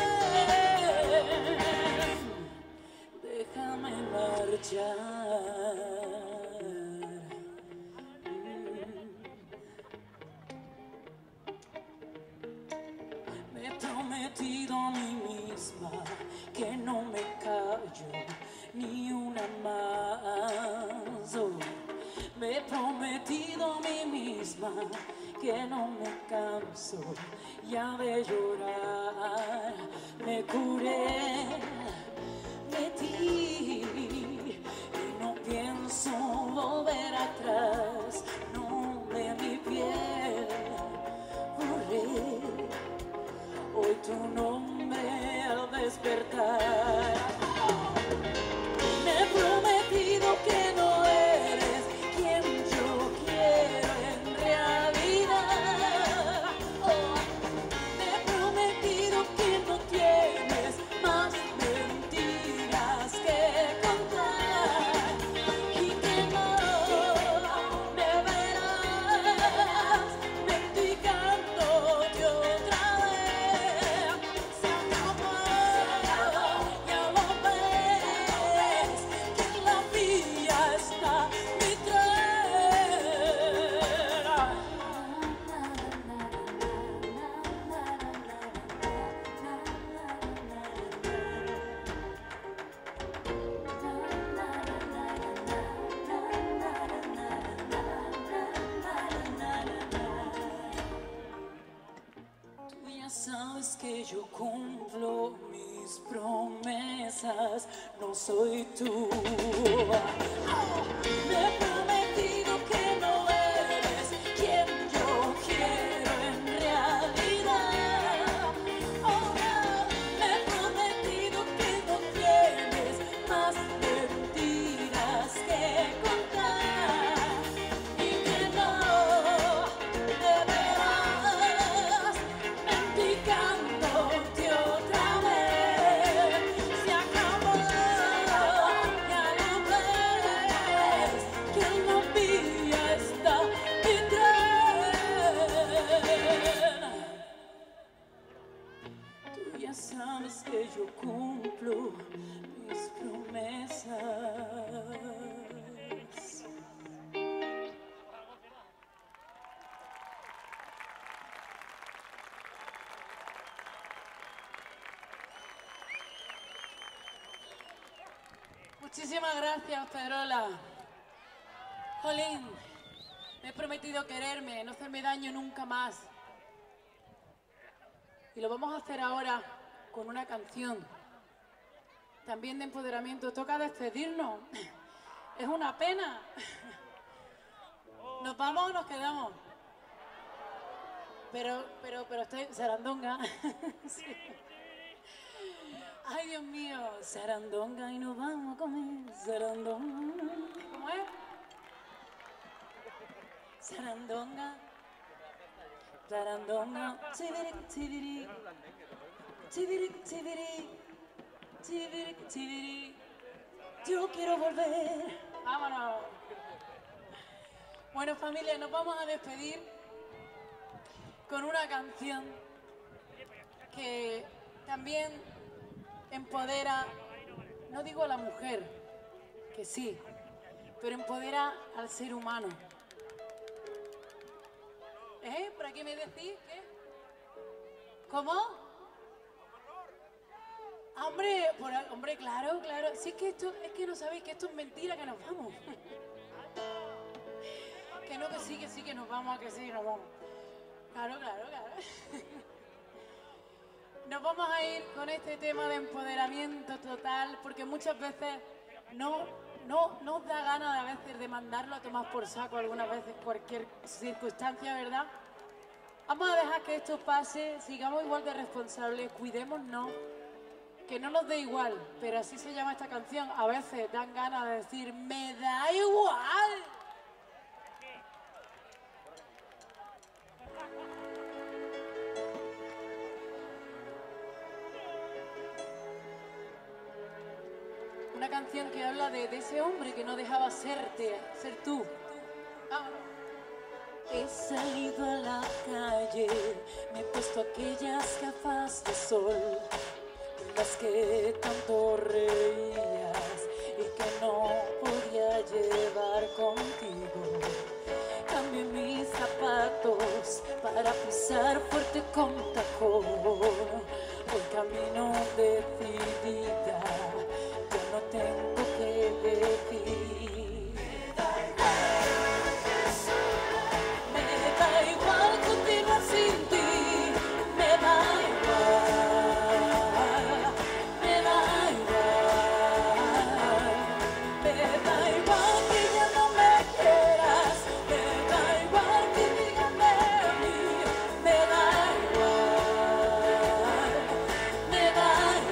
tren. Déjame marchar. Me he prometido a mí misma que no me callo ni una más. Oh, me he prometido a mí misma que no me canso ya de llorar. Me curé de ti y no pienso volver atrás. No, de mi piel borré hoy tu nombre al despertar. Me he prometido que no eres quien yo quiero en realidad. Oh, me he prometido que no tienes más mentiras que contar y que no me verás mendigándote otra vez. Se acabó, ya lo ves, que en la vía está mi Tú ya sabes que yo cumplo mis promesas, no soy tú. Me he prometido que no eres quien yo quiero en realidad. Oh, me he prometido que no tienes más mentiras que contar y que no te verás mendigándote otra vez. Se acabó, ya lo ves, que en la vía está mi tren. Tú ya sabes que yo cumplo mis promesas. Muchísimas gracias, Pedrola. Jolín, me he prometido quererme, no hacerme daño nunca más. Y lo vamos a hacer ahora con una canción, también de empoderamiento. Toca despedirnos. Es una pena. ¿Nos vamos o nos quedamos? Pero estoy sarandonga. Sí. Ay, Dios mío, sarandonga y nos vamos a comer sarandonga. ¿Cómo es? Sarandonga, sarandonga, chiviric, chiviric, chiviric, chiviric, chiviric, chiviric. Yo quiero volver. Vámonos. Bueno, familia, nos vamos a despedir con una canción que también empodera, no digo a la mujer, que sí, pero empodera al ser humano. ¿Por aquí me decís qué? ¿Cómo? Hombre, hombre, claro, claro. Si es que esto, es que no sabéis que esto es mentira, que nos vamos. Que no, que sí, que nos vamos, a que sí, nos vamos. Claro, claro, claro. Nos vamos a ir con este tema de empoderamiento total, porque muchas veces no nos da ganas a veces de mandarlo a tomar por saco, algunas veces cualquier circunstancia, ¿verdad? Vamos a dejar que esto pase, sigamos igual de responsables, cuidémonos, que no nos dé igual, pero así se llama esta canción. A veces dan ganas de decir, me da igual. Una canción que habla de ese hombre que no dejaba ser tú. He salido a la calle, me he puesto aquellas gafas de sol, en las que tanto reías y que no podía llevar contigo. Cambié mis zapatos para pisar fuerte con tacón, voy camino decidida, yo no tengo que decir. Me da igual continuar sin ti, me da igual, me da igual, me da igual que ya no me quieras, me da igual que digan de mí, me da igual, me da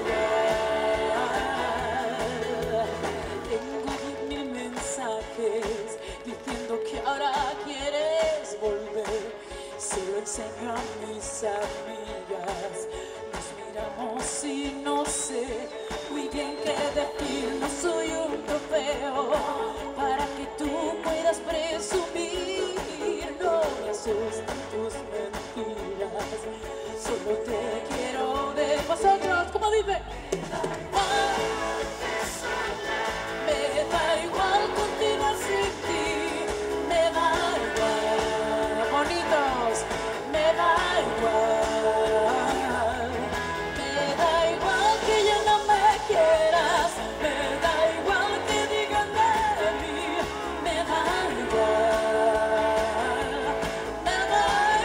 igual. Tengo 10.000 mensajes diciendo que ahora quieres volver, se lo enseño a mis amigas, nos miramos y no sé muy bien qué decir, no soy un trofeo para que tú puedas presumir, no me asustan tus mentiras, solo te quiero de vosotros, como dice. Me da igual continuar sin ti, me da igual, bonitos, me da igual que ya no me quieras, me da igual que digan de mí, me da igual, me da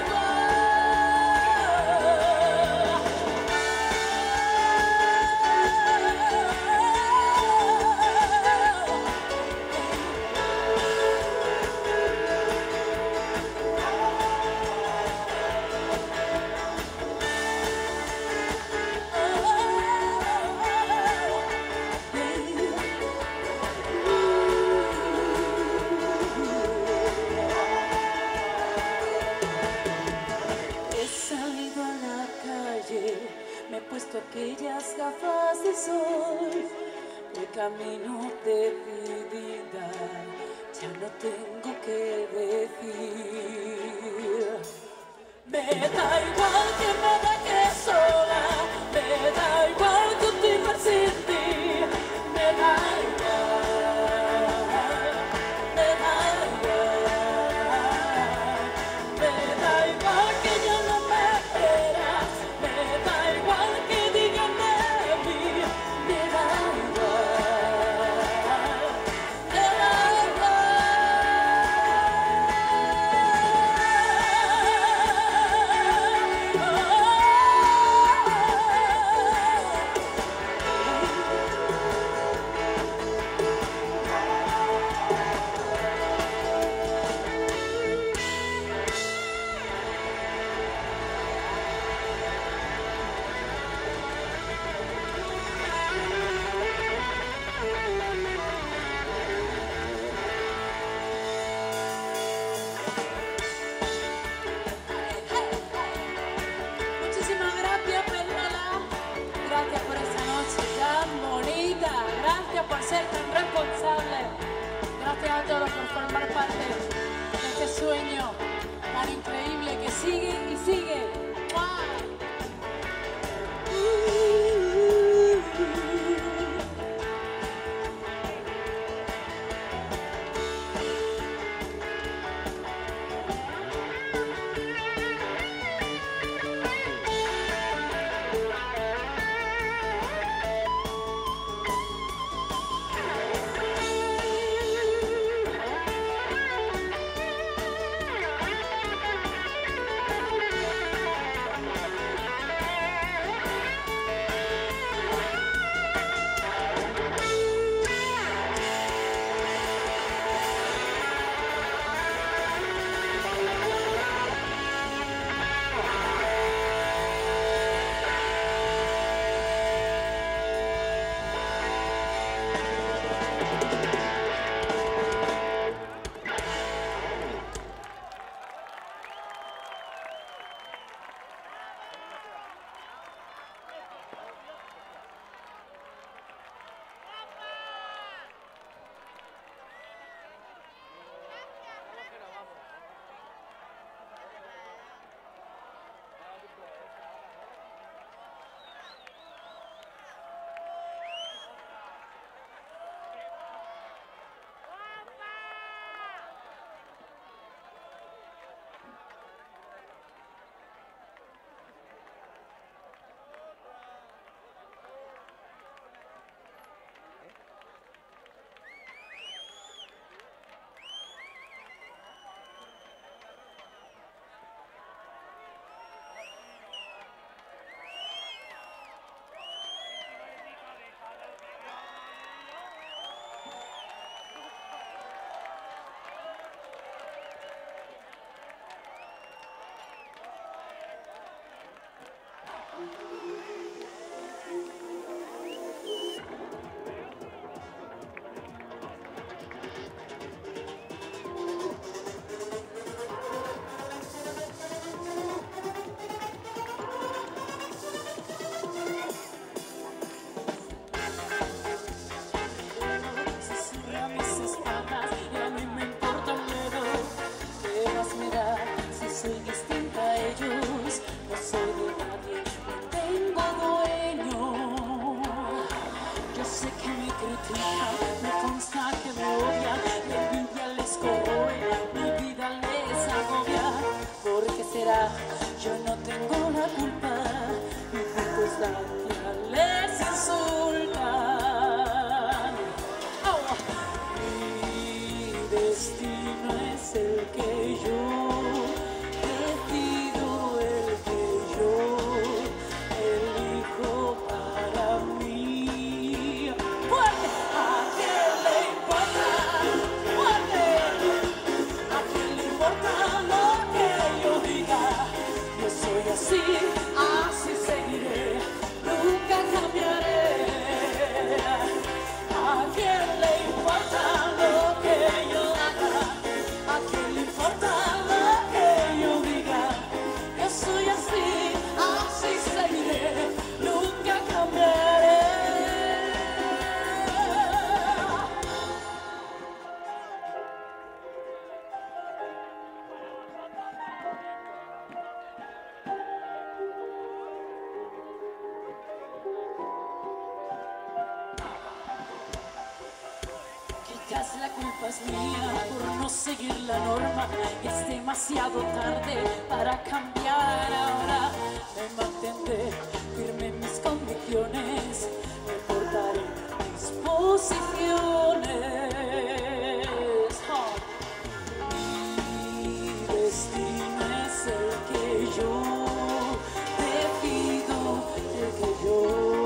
He salido a la calle, me he puesto aquellas gafas de sol, de camino decidida, ya no tengo que decir. Me da igual que me dejes sola, me da igual continuar sin ti, me da igual, me da igual, me da igual que ya no me quieras, me da igual que digan de mí, me da igual, me da Muchísimas gracias, Perla. Gracias por esta noche tan bonita. Gracias por ser tan responsable. Gracias a todos por formar parte de este sueño tan increíble que sigue y sigue. ¡Mua! fija, me consta que me odia, la envidia les corroe, mi vida les agobia. ¿Por qué será? Yo no tengo la culpa, mi circunstancia les insultan. Oh. Mi destino es el que yo decido, el que yo elijo para mí. ¡Fuerte! ¿A quién le importa? ¡Fuerte! ¿A quién le importa lo que yo diga? Yo soy así, así seguiré, nunca cambiaré. ¿A quién le importa lo que yo haga? ¿A quién le importa lo que yo diga? Yo soy así, así seguiré, nunca cambiaré. Quizás la culpa es mía por no seguir la norma y es demasiado tarde para cambiar ahora. Me mantendré firme en mis convicciones, me portaré mis posiciones. Oh. Mi destino es el que yo decido, el que yo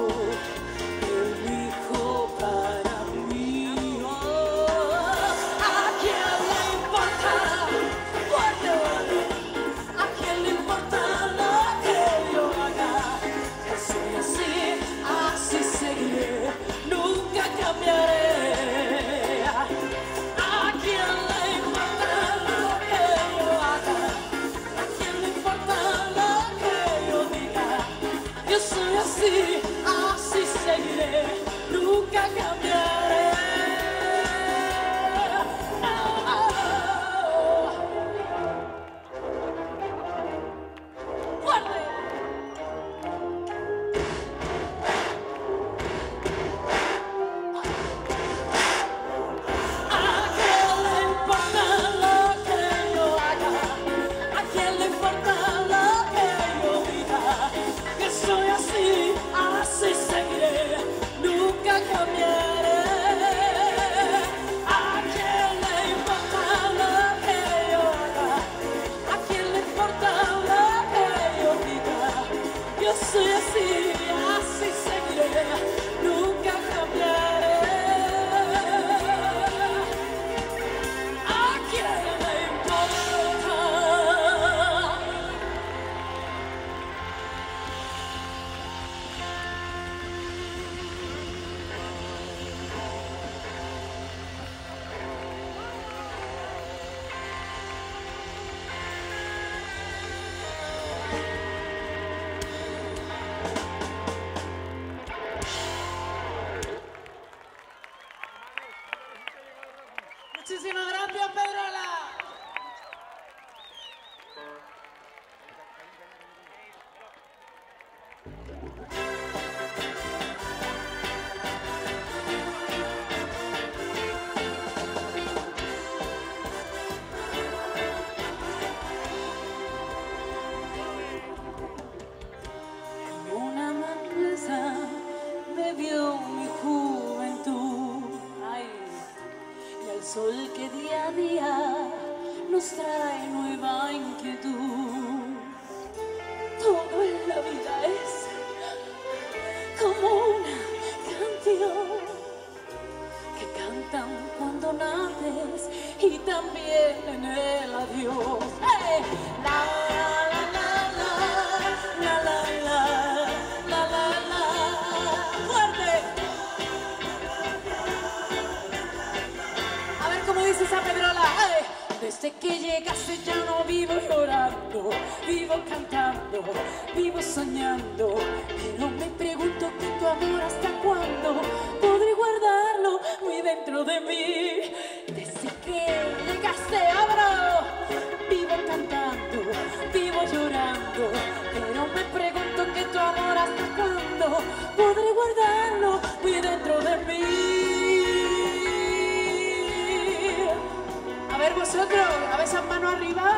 elijo para mí. Oh, ¿a quién le importa? Fuerte. ¿A quién le importa lo que yo haga? Yo soy así, así seguiré, nunca cambiaré. ¿A quién le importa lo que yo haga? ¿A quién le importa lo que yo diga? Yo soy así, así seguiré, nunca cambiaré. ¡Fuerte! ¿A quién le importa lo que yo haga? ¿A quién le importa lo que yo diga? Que soy así, así seguiré, nunca cambiaré. ¿A quién le importa lo que yo haga? ¿A quién le importa lo que yo diga? Yo soy así, así seguiré, nunca cambiaré. ¿A quién le importa? Muchísimas gracias, Pedrola. Como una hamburguesa bebió mi juventud. Ay. Y al sol que día a día nos trae nueva inquietud. Todo en la vida es como una canción que cantan cuando naces y también en el adiós. ¡Hey! La la la la la la la la la. ¡Fuerte! A ver cómo dice esa Pedrola. ¡Hey! Desde que llegaste ya no vivo llorando, vivo cantando, vivo soñando. Pero me pregunto que tu amor hasta cuándo podré guardarlo muy dentro de mí. Desde que llegaste, abro, vivo cantando, vivo llorando. Pero me pregunto que tu amor hasta cuándo podré guardarlo muy dentro de mí. vosotros, a ver esas manos arriba.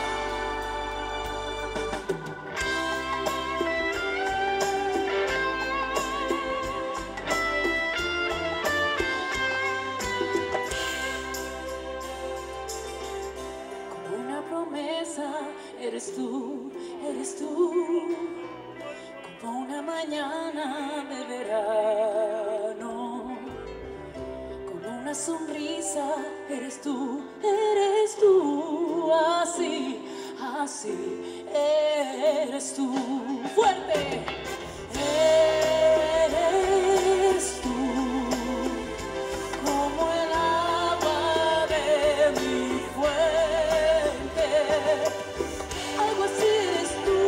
Como una promesa, eres tú, eres tú. Como una mañana de verano. Una sonrisa, eres tú, así, así, eres tú, fuerte, eres tú, como el agua de mi fuente, algo así eres tú,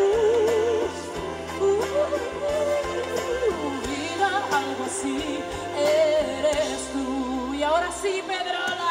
vida, algo así eres tú. Y ahora sí, Pedrola.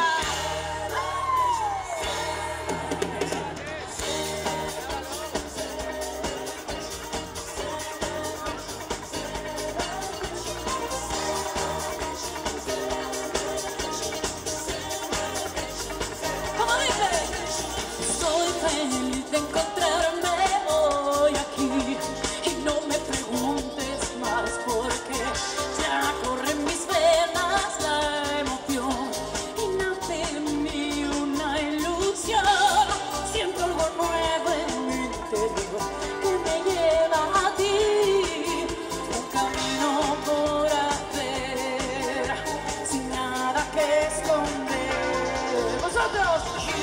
¿Cómo dice? Soy feliz de encontrarme hoy aquí y no me preguntes más por qué. Ya corre en mis venas la emoción y nace en mí una ilusión. Siento algo nuevo en mi interior que me lleva a ti, un camino por hacer sin nada que esconder. Vosotros,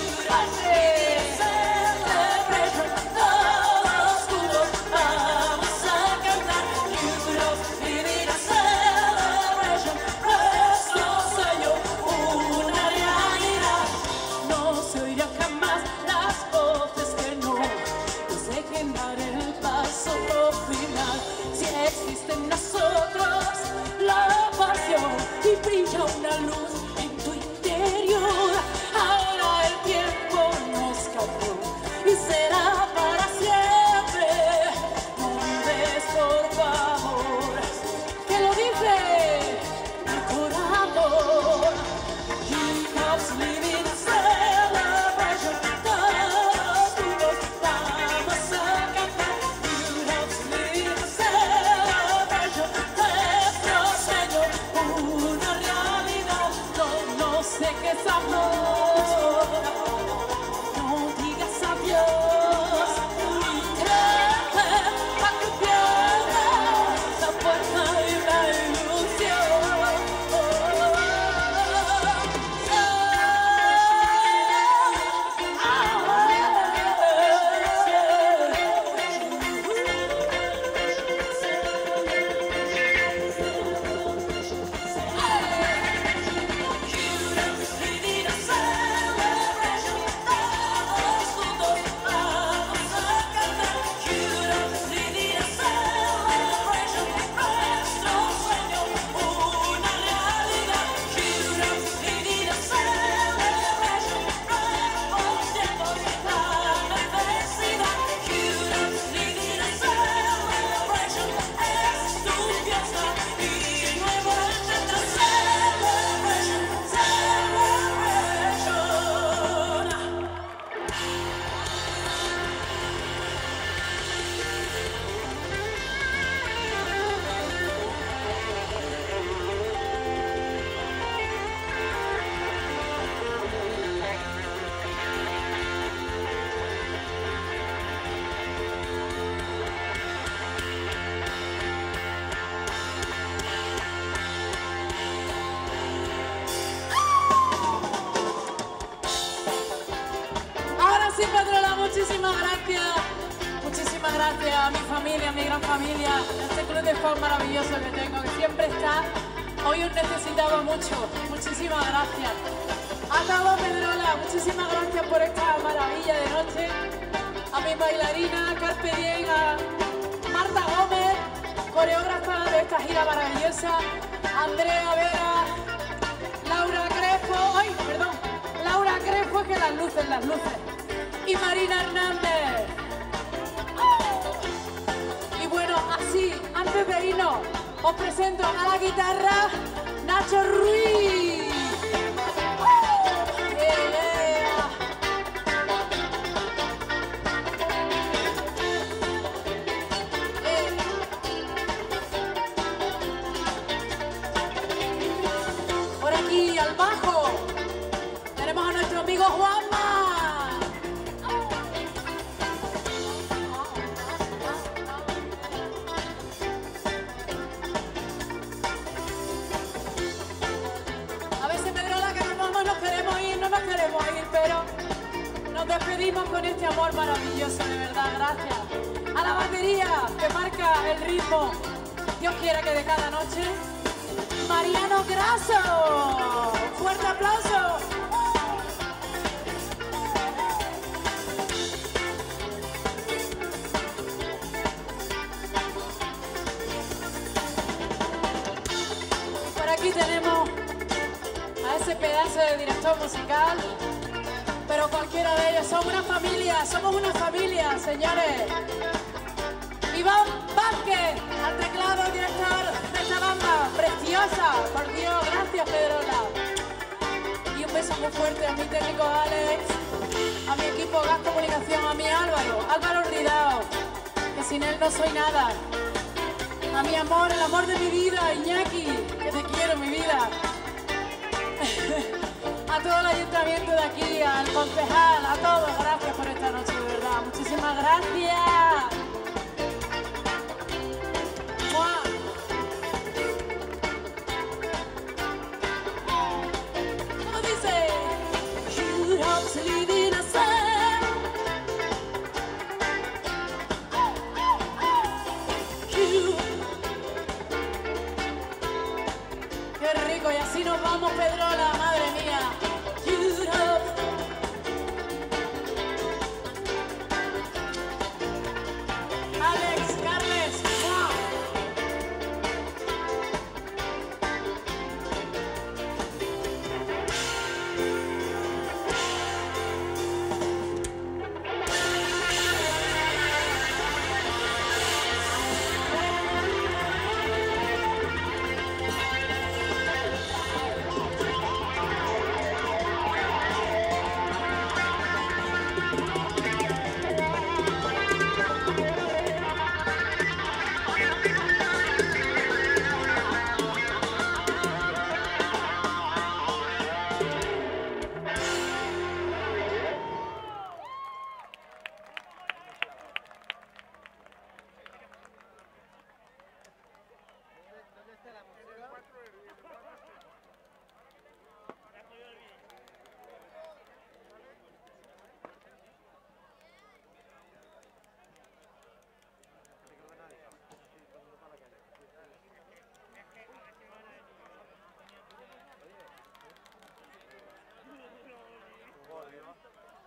todos juntos vamos a cantar. Vivir a celebration, nuestro sueño, una realidad. No se oirán jamás las voces que no nos dejen dar el paso final. Si existe en nosotros la pasión y brilla una luz en tu interior, ahora el tiempo nos cambió y será para siempre. No olvides, por favor, que lo dice mi corazón. Hip-hop's living a celebration. Todos juntos vamos a cantar. Hip-hop's living a celebration. Nuestro sueño, una realidad. No sé qué es amor. No digas adiós. Pa' que pierdas la fuerza y la ilusión. Ahora sí, Pedrola, muchísimas gracias. Muchísimas gracias a mi familia, a mi gran familia, a este club de fan maravilloso que tengo, que siempre está. Hoy os necesitaba mucho. Muchísimas gracias. Acabo, Pedrola, muchísimas gracias por esta maravilla de noche. A mi bailarina, Carpe Diem, a Marta Gómez, coreógrafa de esta gira maravillosa, Andrea Vera, Laura Crespo, ay, perdón, Laura Crespo, que las luces, y Marina Hernández. Y bueno, así, antes de irnos, os presento a la guitarra Nacho Ruiz. Yeah. al bajo. Tenemos a nuestro amigo Juanma. A veces, Pedrola, que nos vamos, nos queremos ir, no nos queremos ir, pero nos despedimos con este amor maravilloso, de verdad, gracias. A la batería que marca el ritmo, Dios quiera que de cada noche, Mariano Grasso. Fuerte aplauso. Y por aquí tenemos a ese pedazo de director musical, pero cualquiera de ellos, somos una familia, señores. Iván Vázquez, al teclado, director de esta banda preciosa, por Dios, gracias Pedrola. Y un beso muy fuerte a mi técnico Alex, a mi equipo Gas Comunicación, a mi Álvaro Ridao, que sin él no soy nada. A mi amor, el amor de mi vida, Iñaki, que te quiero, mi vida. A todo el ayuntamiento de aquí, al concejal, a todos, gracias por esta noche, de verdad. Muchísimas gracias. ¡Mua! ¿Cómo dice? You have to live in a sun. Qué rico, y así nos vamos, Pedrola, madre mía. Alex, Carles, ¡wow!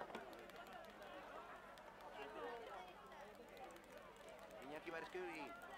Iñaki va a escribir.